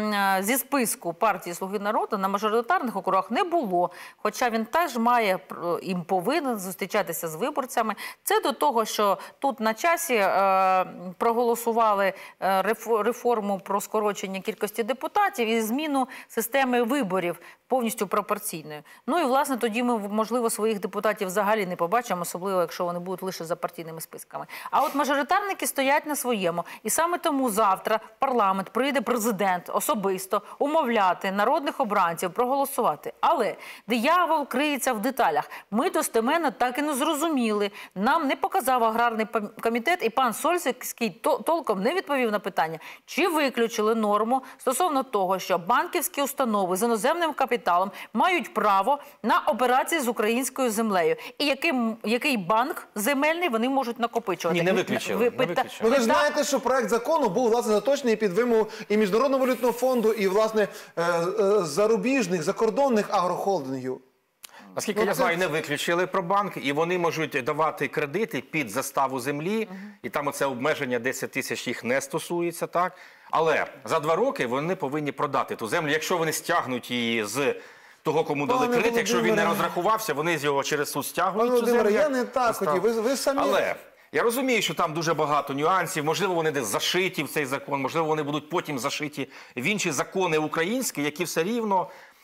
зі списку партії «Слуги народу» на мажоритарних округах не було. Хоча він теж має, їм повинен зустрічатися з виборцями. Це до того, що тут на часі е, проголосували реформу про скорочення кількості депутатів і зміну системи виборів повністю пропорційною. Ну і, власне, тоді ми, можливо, своїх депутатів взагалі не побачимо, особливо, якщо вони будуть лише за партійними списками. А от мажоритарники стоять на своєму. І саме тому завтра в парламент прийде президент особисто умовляти народних обранців проголосувати. Але диявол криється в деталях. Ми достеменно так і не зрозуміли. Нам не показав аграрний комітет, і пан Сольський толком не відповів на питання, чи виключили норму стосовно того, що банківські установи з іноземним капіталом мають право на операції з українською землею. І який, який банк земельний вони можуть накопичувати. Ні, не виключили. Ви, не пита... виключили. Ви ж знаєте, що проект закону був, власне, заточений під вимогу і Міжнародного валютного фонду, і, власне, зарубіжних, закордонних агрохолдингів. Наскільки ну, я це... знаю, не виключили про банки, і вони можуть давати кредити під заставу землі, uh-huh. і там оце обмеження десять тисяч їх не стосується, так? Але за два роки вони повинні продати ту землю, якщо вони стягнуть її з того, кому дали Пане кредит, якщо він не Володимире... розрахувався, вони з його через суд стягують цю Володимире, землю. я не так хотів, ви, ви самі... Але я розумію, що там дуже багато нюансів, можливо, вони десь зашиті в цей закон, можливо, вони будуть потім зашиті в інші закони українські, які все рівно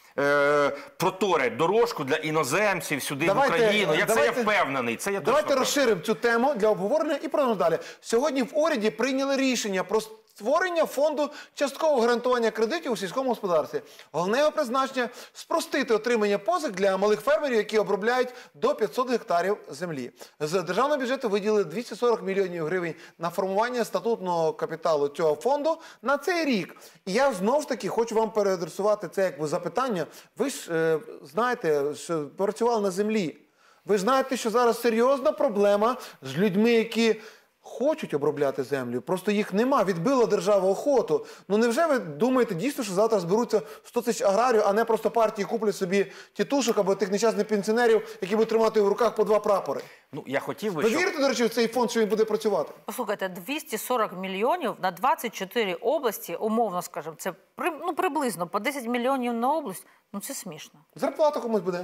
е, проторять дорожку для іноземців сюди, давайте, в Україну. Я давайте, це я впевнений. Це я давайте точно розширимо цю тему для обговорення і продовжимо далі. Сьогодні в уряді прийняли рішення про створення фонду часткового гарантування кредитів у сільському господарстві. Головне його призначення – спростити отримання позик для малих фермерів, які обробляють до п'ятсот гектарів землі. З державного бюджету виділили двісті сорок мільйонів гривень на формування статутного капіталу цього фонду на цей рік. І я знову ж таки хочу вам переадресувати це як запитання. Ви ж е, знаєте, що працювали на землі. Ви ж знаєте, що зараз серйозна проблема з людьми, які хочуть обробляти землю, просто їх нема, відбила держава охоту. Ну невже ви думаєте дійсно, що завтра зберуться сто тисяч аграріїв, а не просто партії куплять собі тітушок або тих нещасних пенсіонерів, які будуть тримати в руках по два прапори? Ну, я хотів би, Ви щоб... вірите, до речі, в цей фонд, що він буде працювати? Послухайте, двісті сорок мільйонів на двадцять чотири області, умовно скажемо, це при, ну, приблизно по десять мільйонів на область, ну це смішно. Зарплата комусь буде.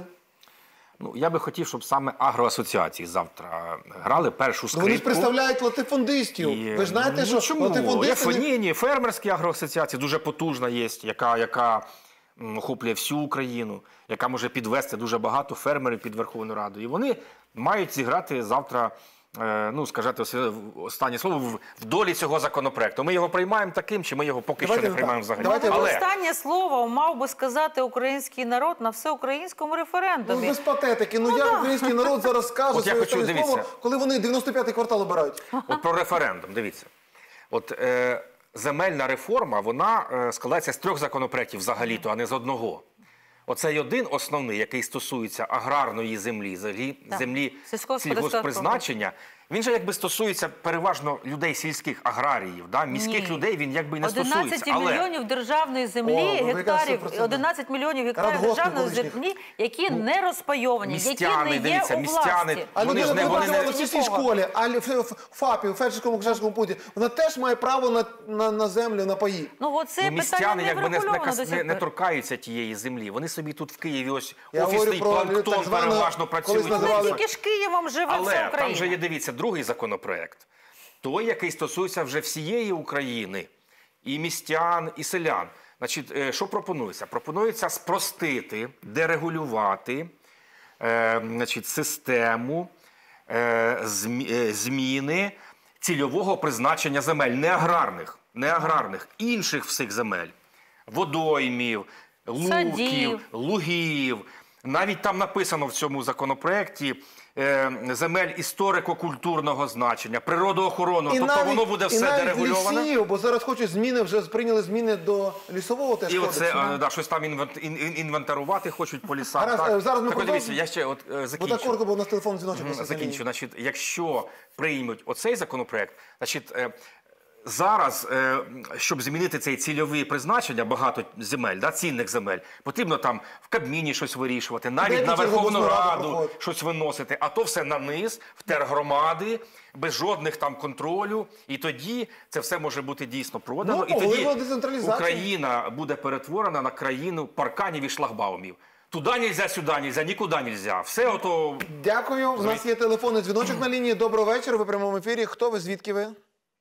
Ну, я би хотів, щоб саме агроасоціації завтра грали першу скрипку. Ну, вони ж представляють латифундистів. І... Ви ж знаєте, ну, що чому? латифундисти... Не... Ні, ні, фермерські агроасоціації дуже потужна є, яка, яка охоплює всю Україну, яка може підвести дуже багато фермерів під Верховну Раду. І вони мають зіграти завтра, е, ну, скажете, останнє слово, в, в долі цього законопроекту. Ми його приймаємо таким, чи ми його поки Давайте що не так. приймаємо взагалі. Давайте Але... Останнє слово мав би сказати український народ на всеукраїнському Ну, референдумі. без патетики. Ну, як український народ зараз скаже От я своє хочу, останнє слово, дивіться. коли вони дев'яносто п'ятий квартал обирають? От про референдум, дивіться. От е, земельна реформа, вона е, складається з трьох законопроєктів взагалі-то, а не з одного. Оцей один основний, який стосується аграрної землі, землі, землі сільгосппризначення, він же якби стосується переважно людей сільських аграріїв, да? Міських Ні. людей він якби не стосується. одинадцять Але... мільйонів державної землі, О, ну, ви гектарів, кажете про це. одинадцять мільйонів гектарів Радгоспів державної колишніх. землі, які не розпайовані, які містяни, не є дивіться, у містяни. власті. А Вони ж людина, не- яка вони не- працювала в сільській Нікого. школі, а в в ФАПі, в фельдшерському кишечному пункті, вона теж має право на, на, на землю, на паї. Ну, от це Ну, питання містяни не якби не, не, врегульовано кас- до не, сих не пір. торкаються тієї землі. Вони собі тут в Києві ось Я офісний говорю про планктон так звану, переважно колись працює. називали- Тільки ж Києвом живе вся Але там Україна. вже є, дивіться, другий законопроект. Той, який стосується вже всієї України. І містян, і селян. Значить, е, що пропонується? Пропонується спростити, дерегулювати е, значить, систему е, змі- е, зміни цільового призначення земель, не аграрних, не аграрних, інших всіх земель. Водоймів, луків, Садів. лугів. Навіть там написано в цьому законопроекті е, земель історико-культурного значення, природоохоронного. Тобто воно буде і все навіть дерегульоване. лісів, бо зараз хочуть зміни, вже прийняли зміни до лісового теж І кодексу. оце, е, да, щось там інвент- ін- ін- інвентарувати хочуть по лісах. Гаразд, так. е, зараз ми Так, от продовжимо. дивіться, я ще от, е, Бо закінчу. так коротко, бо у нас телефон дзвіночок. Мгм, на Закінчу. лінії. Значить, якщо приймуть оцей законопроект, значить, е, зараз, е, щоб змінити цей цільові призначення, багато земель, да, цінних земель, потрібно там в Кабміні щось вирішувати, навіть Деякі на через Верховну обласну раду Раду проходять. щось виносити, а то все на низ, в тергромади, без жодних там контролю, і тоді це все може бути дійсно продано, Ну, і тоді поглибла децентралізація. Україна буде перетворена на країну парканів і шлагбаумів. Туди нельзя, сюди нельзя, нікуди нельзя. Все ото... Дякую. У нас є телефонний дзвіночок на лінії. Доброго вечора. Ви в прямому ефірі. Хто ви? Звідки ви?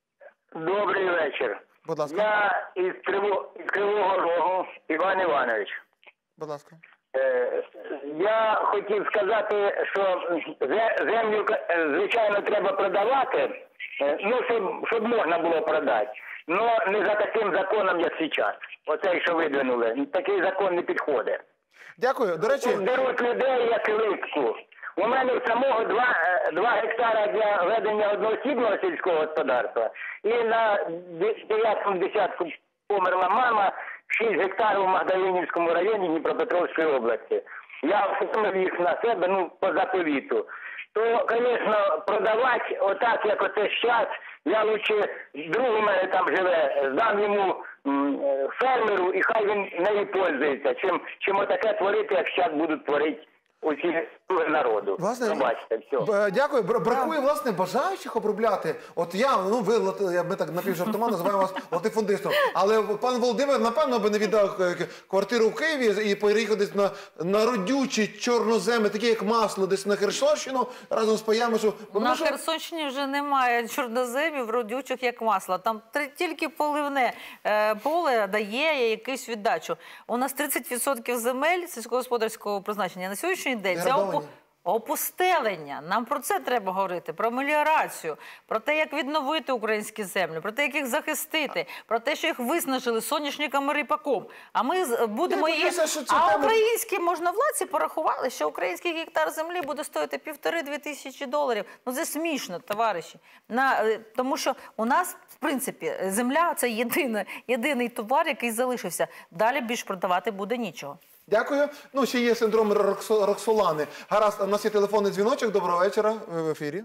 Добрий вечір. Будь ласка. Я із, Криво... із Кривого Рогу, Іван Іванович. Будь ласка. Е, Я хотів сказати, що зе- землю, е, звичайно, треба продавати, е, ну, щоб, щоб можна було продати. Але не за таким законом, як зараз. Оцей, що видвинули. Такий закон не підходить. Дякую. До речі, Беруть людей як рибку. У мене в самого два, е, два гектара для ведення одноосібного сільського господарства. І на де- дев'ятому десятку померла мама, шість гектарів у Магдалинівському районі Дніпропетровської області. Я оформив їх на себе, ну, по заповіту. То, звісно, продавати отак, як оце зараз, я лучше, друг у мене там живе, здам йому м, е, фермеру, і хай він нею пользується, чим, чим отаке творити, як зараз будуть творити усі слуги народу. Власне, Побачите, все. Б- Дякую. Бр- Бракує, власне, бажаючих обробляти. От я, ну ви, лати- я- ми так напівжартома називаємо вас латифундистом. Але пан Володимир, напевно, би не віддав е, к- квартиру в Києві і поїхав десь на, на родючі чорноземи, такі як масло, десь на Херсонщину, разом з паями, що... бо На тому що- Херсонщині вже немає чорноземів, родючих, як масло. Там три- тільки поливне е, поле дає якусь віддачу. У нас тридцять відсотків земель сільськогосподарського призначення на сьогоднішній день це Деградовані. опо- Опустелення. Нам про це треба говорити, про меліорацію, про те, як відновити українські землі, про те, як їх захистити, про те, що їх виснажили соняшником і ріпаком. А ми з- будемо Я її... боюся, що ця А тема- українські можновладці порахували, що український гектар землі буде стоїти півтори-дві тисячі доларів. Ну це смішно, товариші. На, е, тому що у нас, в принципі, земля – це єдине, єдиний товар, який залишився. Далі більш продавати буде нічого. Дякую. Ну, ще є синдром Роксо- Роксолани. Гаразд, у нас є телефонний дзвіночок. Доброго вечора. Ви в ефірі.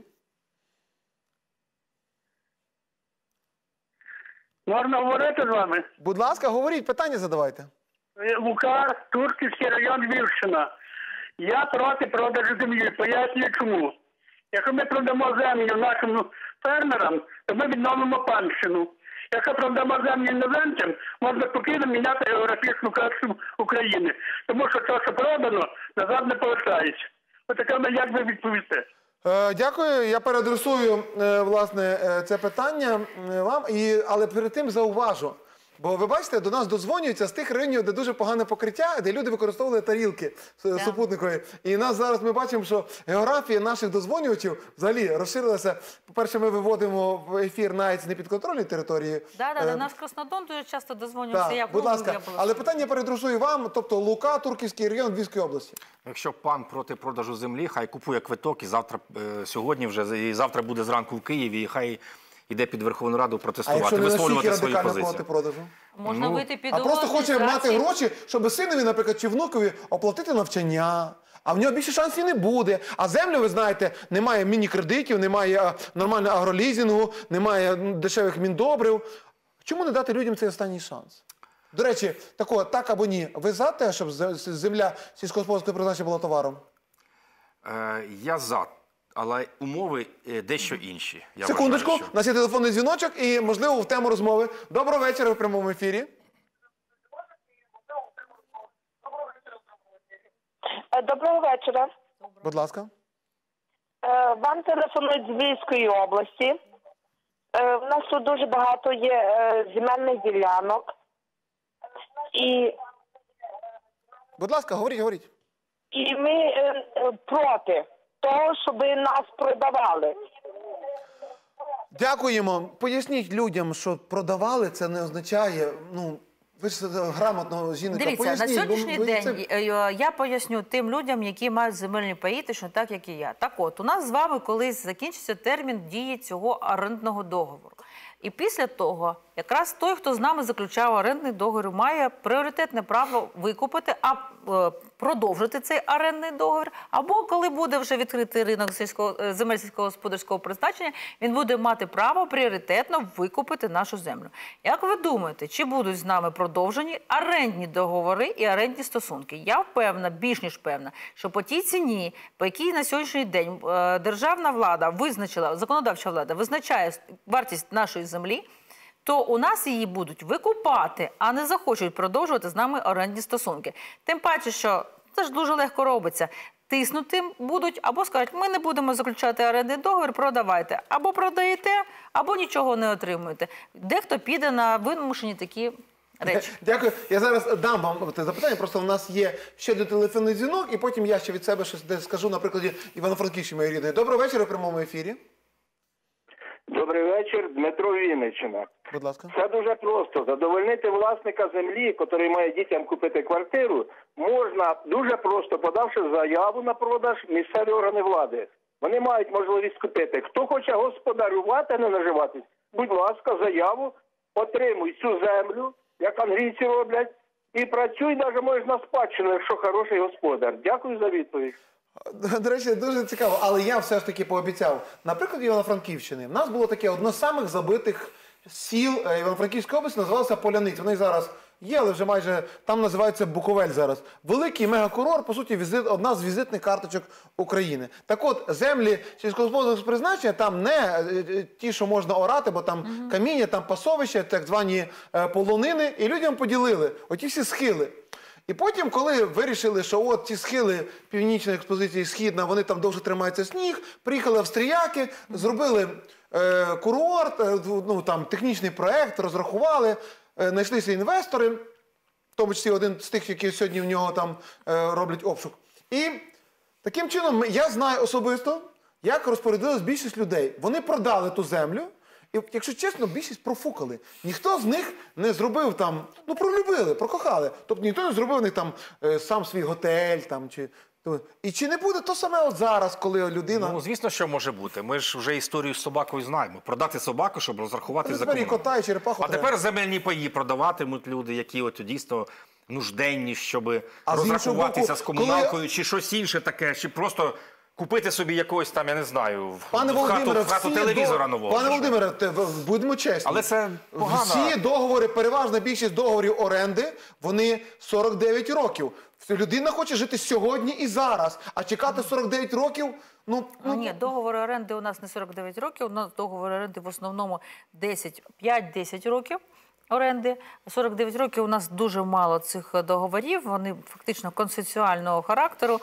Можна говорити з вами? Будь ласка, говоріть, питання задавайте. Лука, Турківський район, Львівщина. Я проти продажу землі. Пояснюю чому. Якщо ми продамо землю нашим фермерам, то ми відновимо панщину. Якщо продамо землю іноземцям, можна спокійно міняти географічну карту України. Тому що те, що продано, назад не повертається. Отаке, як ви відповісте? Е, Дякую. Я переадресую, е, власне, е, це питання е, вам, і, але перед тим зауважу. Бо ви бачите, до нас дозвонюються з тих районів, де дуже погане покриття, де люди використовували тарілки с- супутникові. І нас зараз ми бачимо, що географія наших дозвонювачів взагалі розширилася. По-перше, ми виводимо в ефір навіть з непідконтрольної території. Да, да, Е, да, наш Краснодон дуже часто дозвонювався. Так, Я будь ну, ласка. я була Але в питання переадресую вам, тобто Лука, Турківський район Львівської області. Якщо пан проти продажу землі, хай купує квиток і завтра, е, сьогодні вже, і завтра буде зранку в Києві, і хай йде під Верховну Раду А протестувати, якщо не настільки висловлювати свою радикально проти позицію. продажу? Можна Ну, вийти під А просто хоче мати адміністрацію. гроші, щоб синові, наприклад, чи внукові оплатити навчання. А в нього більше шансів не буде. А землю, ви знаєте, немає міні-кредитів, немає а, нормального агролізінгу, немає м, дешевих міндобрив. Чому не дати людям цей останній шанс? До речі, такого, так або ні, ви за те, щоб зе- земля сільськогосподарського призначення була товаром? Е, я за, але умови е, дещо інші. Я Секундочку, вважаю, у нас є телефонний дзвіночок і, можливо, в тему розмови. Доброго вечора, ви в прямому ефірі. Доброго вечора. Будь ласка. Е, Вам телефонують з Львівської області. Е, У нас тут дуже багато є е, земельних ділянок. І, Будь ласка, говоріть, говоріть. і ми е, е, проти того, щоб нас продавали. Дякуємо. Поясніть людям, що продавали, це не означає, ну, ви ж грамотно жінка, Дивіться, на поясніть. бо сьогоднішній ви день це- е, е, я поясню тим людям, які мають земельні паї, точно так, як і я. Так от, у нас з вами колись закінчиться термін дії цього орендного договору. І після того, якраз той, хто з нами заключав орендний договір, має пріоритетне право викупити, а е, продовжити цей орендний договір. Або коли буде вже відкритий ринок сільського, е, земель сільськогосподарського призначення, він буде мати право пріоритетно викупити нашу землю. Як ви думаєте, чи будуть з нами продовжені орендні договори і орендні стосунки? Я впевнена, більш ніж певна, що по тій ціні, по якій на сьогоднішній день е, державна влада визначила, законодавча влада визначає вартість нашої землі, то у нас її будуть викупати, а не захочуть продовжувати з нами орендні стосунки. Тим паче, що це ж дуже легко робиться. Тиснути будуть або скажуть, ми не будемо заключати орендний договір, продавайте. Або продаєте, або нічого не отримуєте. Дехто піде на вимушені такі речі. Дякую. Я зараз дам вам те запитання, просто у нас є ще до телефонний дзвінок, і потім я ще від себе щось десь скажу, на прикладі Івано-Франківщини моєї рідної. Доброго вечора в прямому ефірі. Добрий вечір, Дмитро Вінниччина. Будь ласка. Це дуже просто. Задовольнити власника землі, який має дітям купити квартиру, можна дуже просто, подавши заяву на продаж місцеві органи влади. Вони мають можливість купити. Хто хоче господарювати, а не наживатись, будь ласка, заяву, отримуй цю землю, як англійці роблять, і працюй, навіть можеш на спадщину, якщо хороший господар. Дякую за відповідь. До речі, дуже цікаво, але я все ж таки пообіцяв. Наприклад, Івано-Франківщини. В нас було таке одно з самих забитих сіл е, Івано-Франківської області, називалося Поляниця. Вони зараз є, але вже майже там називається Буковель зараз. Великий мегакурорт, по суті, візит, одна з візитних карточок України. Так от, землі сільськогосподарського призначення там не е, е, ті, що можна орати, бо там mm-hmm. каміння, там пасовища, так звані е, полонини, і людям поділили оті всі схили. І потім, коли вирішили, що от ті схили північної експозиції Східна, вони там довше тримаються сніг, приїхали австріяки, зробили е, курорт, е, ну, там, технічний проект, розрахували, е, знайшлися інвестори, в тому числі один з тих, які сьогодні в нього там е, роблять обшук. І Таким чином, я знаю особисто, як розпорядилась більшість людей. Вони продали ту землю, і, якщо чесно, більшість профукали. Ніхто з них не зробив там, ну, пролюбили, прокохали. Тобто ніхто не зробив в них там е, сам свій готель, там, чи... І чи не буде то саме от зараз, коли людина... Ну, звісно, що може бути. Ми ж вже історію з собакою знаємо. Продати собаку, щоб розрахувати за комуналку. Кота і черепаху А треба. тепер земельні паї продаватимуть люди, які от дійсно нужденні, щоб А з іншого розрахуватися боку, з комуналкою, коли- чи щось інше таке, чи просто купити собі якогось там, я не знаю, в, Пане в хату, Володимире, в хату всі телевізора до- нового. Пане Володимире, те- в- будемо чесні. Але це погано. Всі договори, переважна більшість договорів оренди, вони сорок дев'ять років. Людина хоче жити сьогодні і зараз, а чекати сорок дев'ять років, ну... Ну, ні, договори оренди у нас не сорок дев'ять років, у нас договори оренди в основному десять, п'ять-десять років оренди. сорок дев'ять років у нас дуже мало цих договорів, вони фактично концесуального характеру.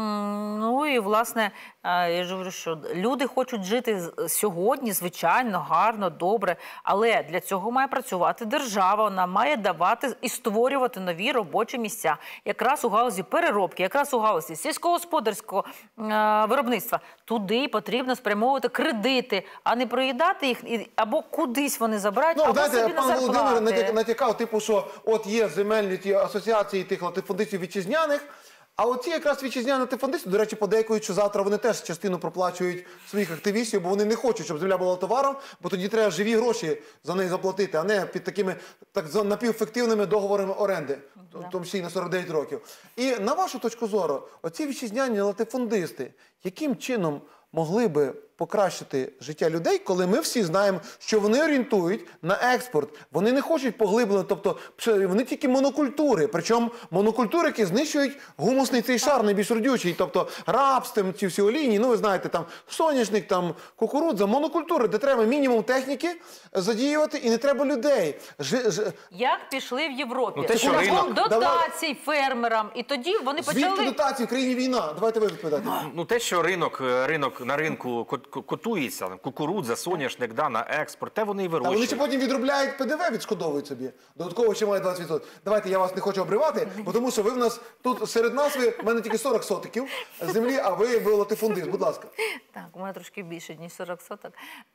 М, Ну і, власне, е, я ж говорю, що люди хочуть жити з- сьогодні, звичайно, гарно, добре, але для цього має працювати держава, вона має давати і створювати нові робочі місця. Якраз у галузі переробки, якраз у галузі сільськогосподарського е, виробництва. Туди потрібно спрямовувати кредити, а не проїдати їх, і- або кудись вони забирають, Ну, або знаєте, собі на пан Володимир зарплати. натяк- натякав, типу, що от є земельні ті асоціації тих латифундистів вітчизняних, а оці якраз вітчизняні латифундисти, до речі, подейкують, що завтра вони теж частину проплачують своїх активістів, бо вони не хочуть, щоб земля була товаром, бо тоді треба живі гроші за неї заплатити, а не під такими так званими напівфіктивними договорами оренди, в тому числі і на сорок дев'ять років. І на вашу точку зору, оці вітчизняні латифундисти, яким чином могли би покращити життя людей, коли ми всі знаємо, що вони орієнтують на експорт. Вони не хочуть поглиблено, тобто пше- вони тільки монокультури. Причому монокультури, які знищують гумусний цей шар, найбільш родючий. Тобто рапс, там, ці всі олійні, ну ви знаєте, там соняшник, там кукурудза, монокультури, де треба мінімум техніки задіювати і не треба людей. Ж, ж... Як пішли в Європі? Ну, те, що Шляхом ринок- дотацій фермерам. І тоді вони Звідки почали... дотації в країні війна? Давайте ви відповідати. Ну, те, що ринок, е, ринок на ринку кот- кот- котується, там, кукурудза, соняшник, да, на експорт, те вони і А вони ще вирощують. потім відробляють ПДВ, відшкодовують собі. Додатково ще має двадцять відсотків. Давайте, я вас не хочу обривати, бо тому що ви в нас тут серед нас, ви, в мене тільки сорок сотиків землі, а ви, ви латифундист. Будь ласка. Так, у мене трошки більше, ніж сорок соток.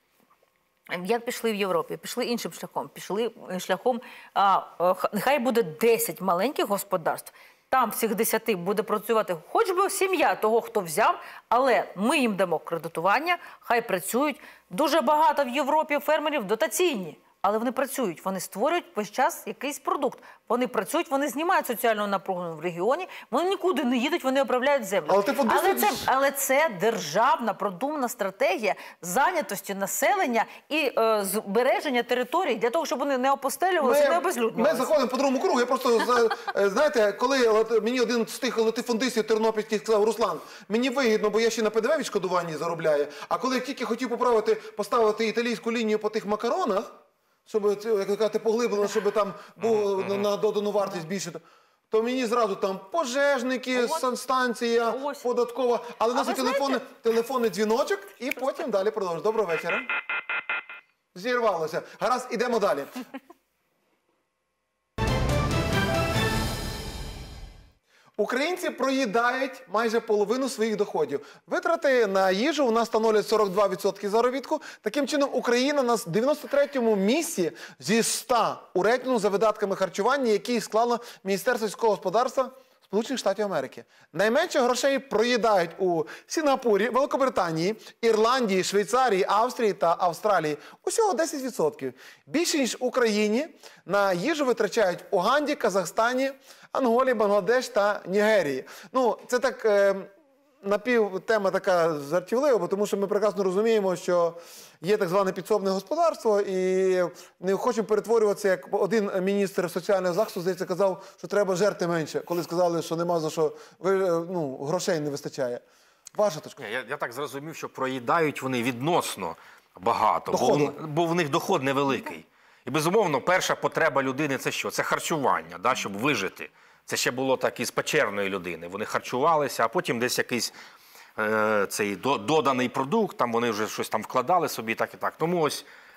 Як пішли в Європі? Пішли іншим шляхом. Пішли шляхом, а, е, х- нехай буде десять маленьких господарств. Там всіх десяти буде працювати хоч би сім'я того, хто взяв, але ми їм дамо кредитування, хай працюють. Дуже багато в Європі фермерів дотаційні, але вони працюють, вони створюють весь час якийсь продукт. Вони працюють, вони знімають соціальну напругу в регіоні, вони нікуди не їдуть, вони обробляють землю. Але ти подивись- Але це, але це державна продумана стратегія зайнятості населення і е, збереження територій для того, щоб вони не опостелювалися, не Ми, обезлюднювалися. ми заходимо по другому кругу. Я просто, за- е, знаєте, коли лат- мені один з тих латифундистів тернопільських сказав, Руслан, мені вигідно, бо я ще на ПДВ відшкодуванні заробляю, а коли я тільки хотів поправити, поставити італійську лінію по тих макаронах, щоб, це, як ви кажете, поглиблено, щоб там було на, на додану вартість більше, то мені зразу там пожежники, санстанція, податкова, але у нас ви є телефони, знаєте- телефонний дзвіночок і потім далі продовжуємо. Доброго вечора. Зірвалося. Гаразд, ідемо далі. Українці проїдають майже половину своїх доходів. Витрати на їжу у нас становлять сорок два відсотки заробітку. Таким чином, Україна на дев'яносто третьому місці зі ста у рейтингу за видатками харчування, який склало Міністерство сільського господарства Сполучених Штатів Америки. Найменше грошей проїдають у Сінгапурі, Великобританії, Ірландії, Швейцарії, Австрії та Австралії. Усього десять відсотків. Більше, ніж в Україні, на їжу витрачають в Уганді, Казахстані, Анголі, Бангладеш та Нігерії. Ну, це так е, напів тема така жартівлива, бо тому що ми прекрасно розуміємо, що є так зване підсобне господарство, і не хочемо перетворюватися, як один міністр соціального захисту, здається, казав, що треба жерти менше, коли сказали, що нема за що, ви, ну, грошей не вистачає. Ваша точка. Ні, Я, я так зрозумів, що проїдають вони відносно багато, бо, Доходу. в- бо в них доход невеликий. І, безумовно, перша потреба людини – це що? Це харчування, да, щоб вижити. Це ще було так із печерної людини. Вони харчувалися, а потім десь якийсь е, цей до- доданий продукт, там вони вже щось там вкладали собі, так і так. Тому ось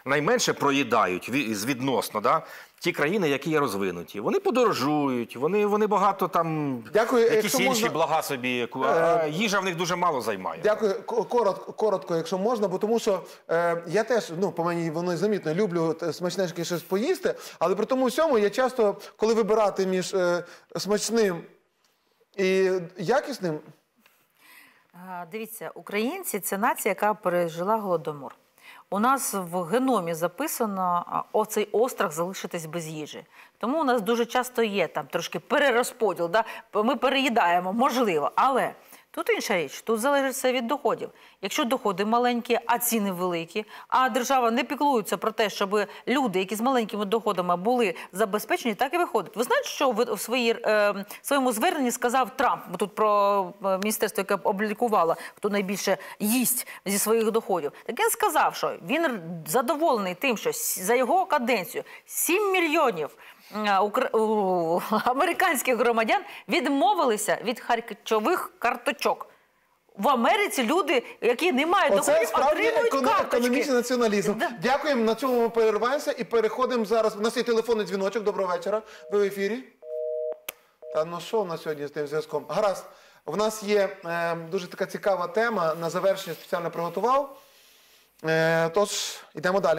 найменше проїдають від- відносно, да, ті країни, які є розвинуті. Вони подорожують, вони, вони багато там, Дякую. якісь Якщо інші можна- блага собі, ку- а їжа в них дуже мало займає. Дякую. К- Коротко, коротко, якщо можна, бо тому що е, я теж, ну, по мені воно і замітно, люблю те смачненьке щось поїсти, але при тому всьому я часто, коли вибирати між е, смачним і якісним, А, Дивіться, українці – це нація, яка пережила Голодомор. У нас в геномі записано а, оцей острах залишитись без їжі. Тому у нас дуже часто є там трошки перерозподіл. Да? Ми переїдаємо, можливо. Але тут інша річ, тут залежить все від доходів. Якщо доходи маленькі, а ціни великі, а держава не піклується про те, щоб люди, які з маленькими доходами були забезпечені, так і виходить. Ви знаєте, що в в своїй, е, своєму зверненні сказав Трамп, бо тут про е, міністерство, яке облікувало, хто найбільше їсть зі своїх доходів. Так він сказав, що він задоволений тим, що с- за його каденцію сім мільйонів е, укр- у, американських громадян відмовилися від харчових карточок. В Америці люди, які не мають оце доходів, справді отримують економ- карточки. економічний націоналізм. Да. Дякуємо, на цьому ми перериваємося і переходимо зараз. У нас є телефонний дзвіночок. Доброго вечора. Ви в ефірі. Та ну що в нас сьогодні з тим зв'язком? Гаразд. В нас є е, дуже така цікава тема. На завершення спеціально приготував. Е, тож, йдемо далі.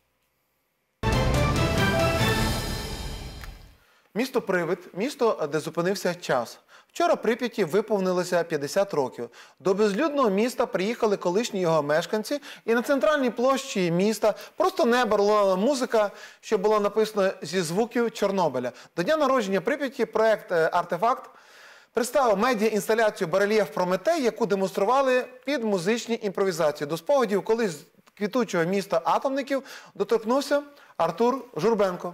Місто Привид – місто, де зупинився час. Вчора Прип'яті виповнилося п'ятдесят років. До безлюдного міста приїхали колишні його мешканці, і на центральній площі міста просто неба лунала музика, що була написана зі звуків Чорнобиля. До дня народження Прип'яті проект е, «Артефакт» представив медіа-інсталяцію «Барельєф Прометей», яку демонстрували під музичні імпровізації. До спогадів колись квітучого міста атомників доторкнувся Артур Журбенко.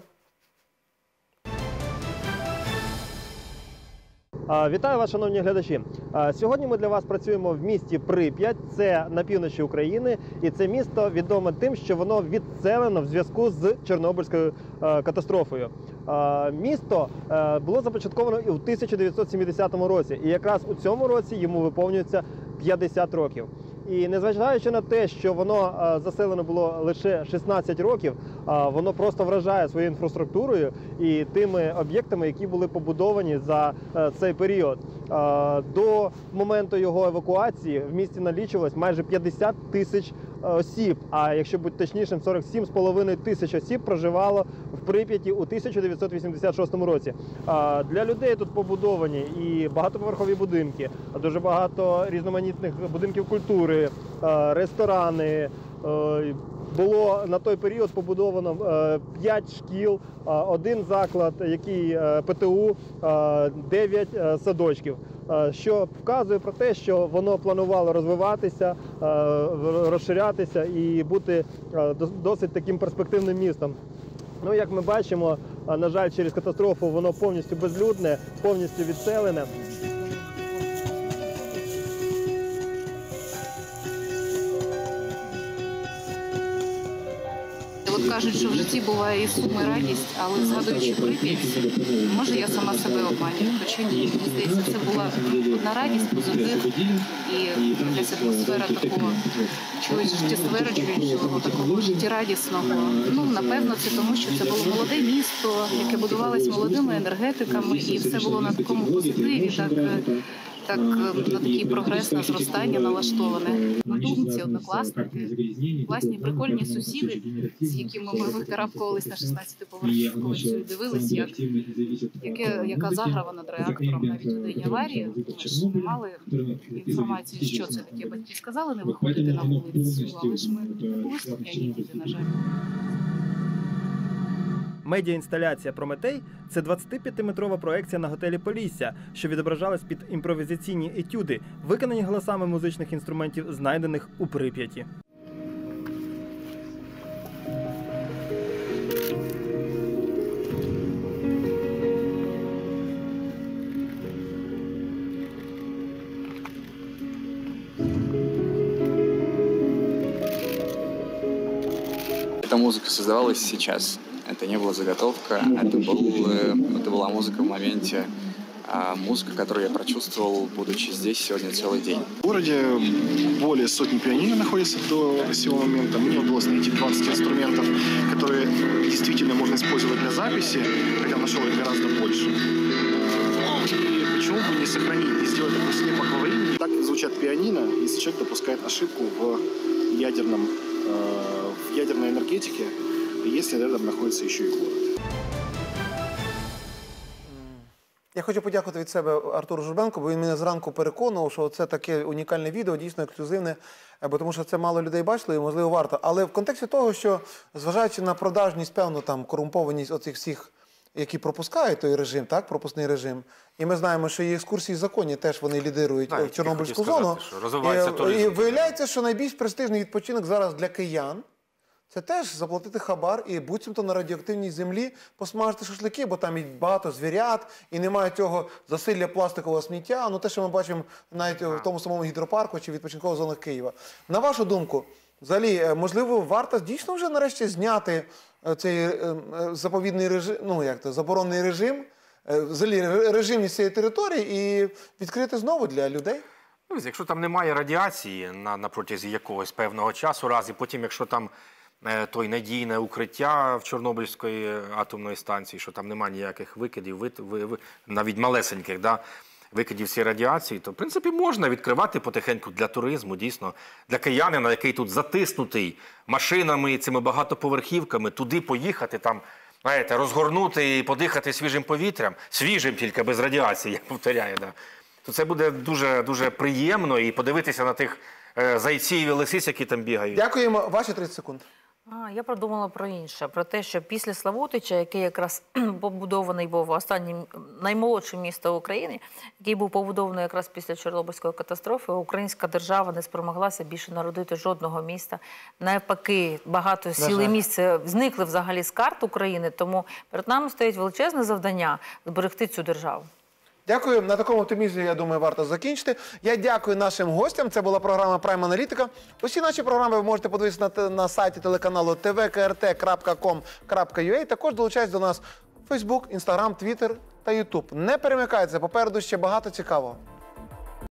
А, Вітаю вас, шановні глядачі. А, Сьогодні ми для вас працюємо в місті Прип'ять, це на півночі України, і це місто відоме тим, що воно відселено в зв'язку з Чорнобильською е, катастрофою. А, Місто е, було започатковано і в тисяча дев'ятсот сімдесятому році, і якраз у цьому році йому виповнюється п'ятдесят років. І незважаючи на те, що воно а, заселено було лише шістнадцять років, а, воно просто вражає своєю інфраструктурою і тими об'єктами, які були побудовані за а, цей період. А, до моменту його евакуації в місті налічувалось майже п'ятдесят тисяч осіб, а якщо бути точнішим, сорок сім з половиною тисяч осіб проживало в Прип'яті у тисяча дев'ятсот вісімдесят шостому році. А, для людей тут побудовані і багатоповерхові будинки, дуже багато різноманітних будинків культури, ресторани. Було на той період побудовано п'ять шкіл, один заклад, який ПТУ, дев'ять садочків, що вказує про те, що воно планувало розвиватися, розширятися і бути досить таким перспективним містом. Ну, як ми бачимо, на жаль, через катастрофу воно повністю безлюдне, повністю відселене. От кажуть, що в житті буває і сум, і радість, але згадуючи Прип'ять, може я сама себе обманюю. Хоча ні, мені здається, це була одна радість, позитив і якась атмосфера такого чогось життєстверджуючого, такого життєрадісного. Ну, напевно, це тому, що це було молоде місто, яке будувалось молодими енергетиками, і все було на такому позитиві, так, так на такий прогрес, на зростання налаштоване. Однодумці, однокласники, власні прикольні сусіди, з якими ми викарабкувались на шістнадцятиповерхівку і дивились, як, яке, яка заграва над реактором навіть у день аварії. Ми ж не мали інформації, що це таке. Батьки сказали не виходити на вулицю, але ж ми не були слухняні діти, на жаль. Медіаінсталяція «Прометей» – це двадцятип'ятиметрова проекція на готелі «Полісся», що відображалась під імпровізаційні етюди, виконані голосами музичних інструментів, знайдених у Прип'яті. Эта музыка создавалась сейчас. Это не была заготовка, это, был, это была музыка в моменте а музыка, которую я прочувствовал, будучи здесь сегодня целый день. В городе более сотни пианино находится до сего момента. Мне удалось найти двадцать инструментов, которые действительно можно использовать для записи, хотя нашел их гораздо больше. И почему бы не сохранить, не сделать такой слепок во времени? Так звучат пианино, если человек допускает ошибку в, ядерном, э, в ядерной энергетике, если рядом находится еще и город. Я хочу подякувати від себе Артуру Журбенку, бо він мене зранку переконував, що це таке унікальне відео, дійсно ексклюзивне, бо тому що це мало людей бачили і, можливо, варто. Але в контексті того, що, зважаючи на продажність, певну там корумпованість оцих всіх, які пропускають той режим, так, пропускний режим, і ми знаємо, що і екскурсії законні теж вони лідирують Так, в Чорнобильську сказати, зону. що розвивається І, туризм. і виявляється, що найбільш престижний відпочинок зараз для киян – це теж заплатити хабар і буцімто на радіоактивній землі посмажити шашлики, бо там і багато звірят, і немає цього засилля пластикового сміття. Ну те, що ми бачимо навіть в тому самому гідропарку чи відпочинкових зонах Києва. На вашу думку, взагалі, можливо, варто дійсно вже нарешті зняти цей заповідний режим, ну як то, заборонений режим, взагалі режимність цієї території і відкрити знову для людей? Ну, якщо там немає радіації на, на протязі якогось певного часу, раз, і потім, якщо там е, той надійне укриття в Чорнобильської атомної станції, що там немає ніяких викидів, ви, ви, ви, навіть малесеньких, да, викидів цієї радіації, то, в принципі, можна відкривати потихеньку для туризму, дійсно, для киянина, який тут затиснутий машинами, цими багатоповерхівками, туди поїхати, там, знаєте, розгорнути і подихати свіжим повітрям, свіжим тільки, без радіації, я повторяю, да. То це буде дуже, дуже приємно і подивитися на тих е, зайців і лисиць, які там бігають. Дякуємо. Ваші тридцять секунд. А, я продумала про інше, про те, що після Славутича, який якраз побудований був останнім, наймолодшим місто України, який був побудований якраз після Чорнобильської катастрофи, українська держава не спромоглася більше народити жодного міста. Навпаки, багато сіл і місць зникли взагалі з карт України, тому перед нами стоїть величезне завдання зберегти цю державу. Дякую. На такому оптимізмі, я думаю, варто закінчити. Я дякую нашим гостям. Це була програма «Прайм Аналітика». Усі наші програми ви можете подивитися на, на сайті телеканалу те ве ка ер те крапка ком крапка ю а. Також долучайтесь до нас в Фейсбук, Інстаграм, Твіттер та Ютуб. Не перемикайтеся, попереду ще багато цікавого.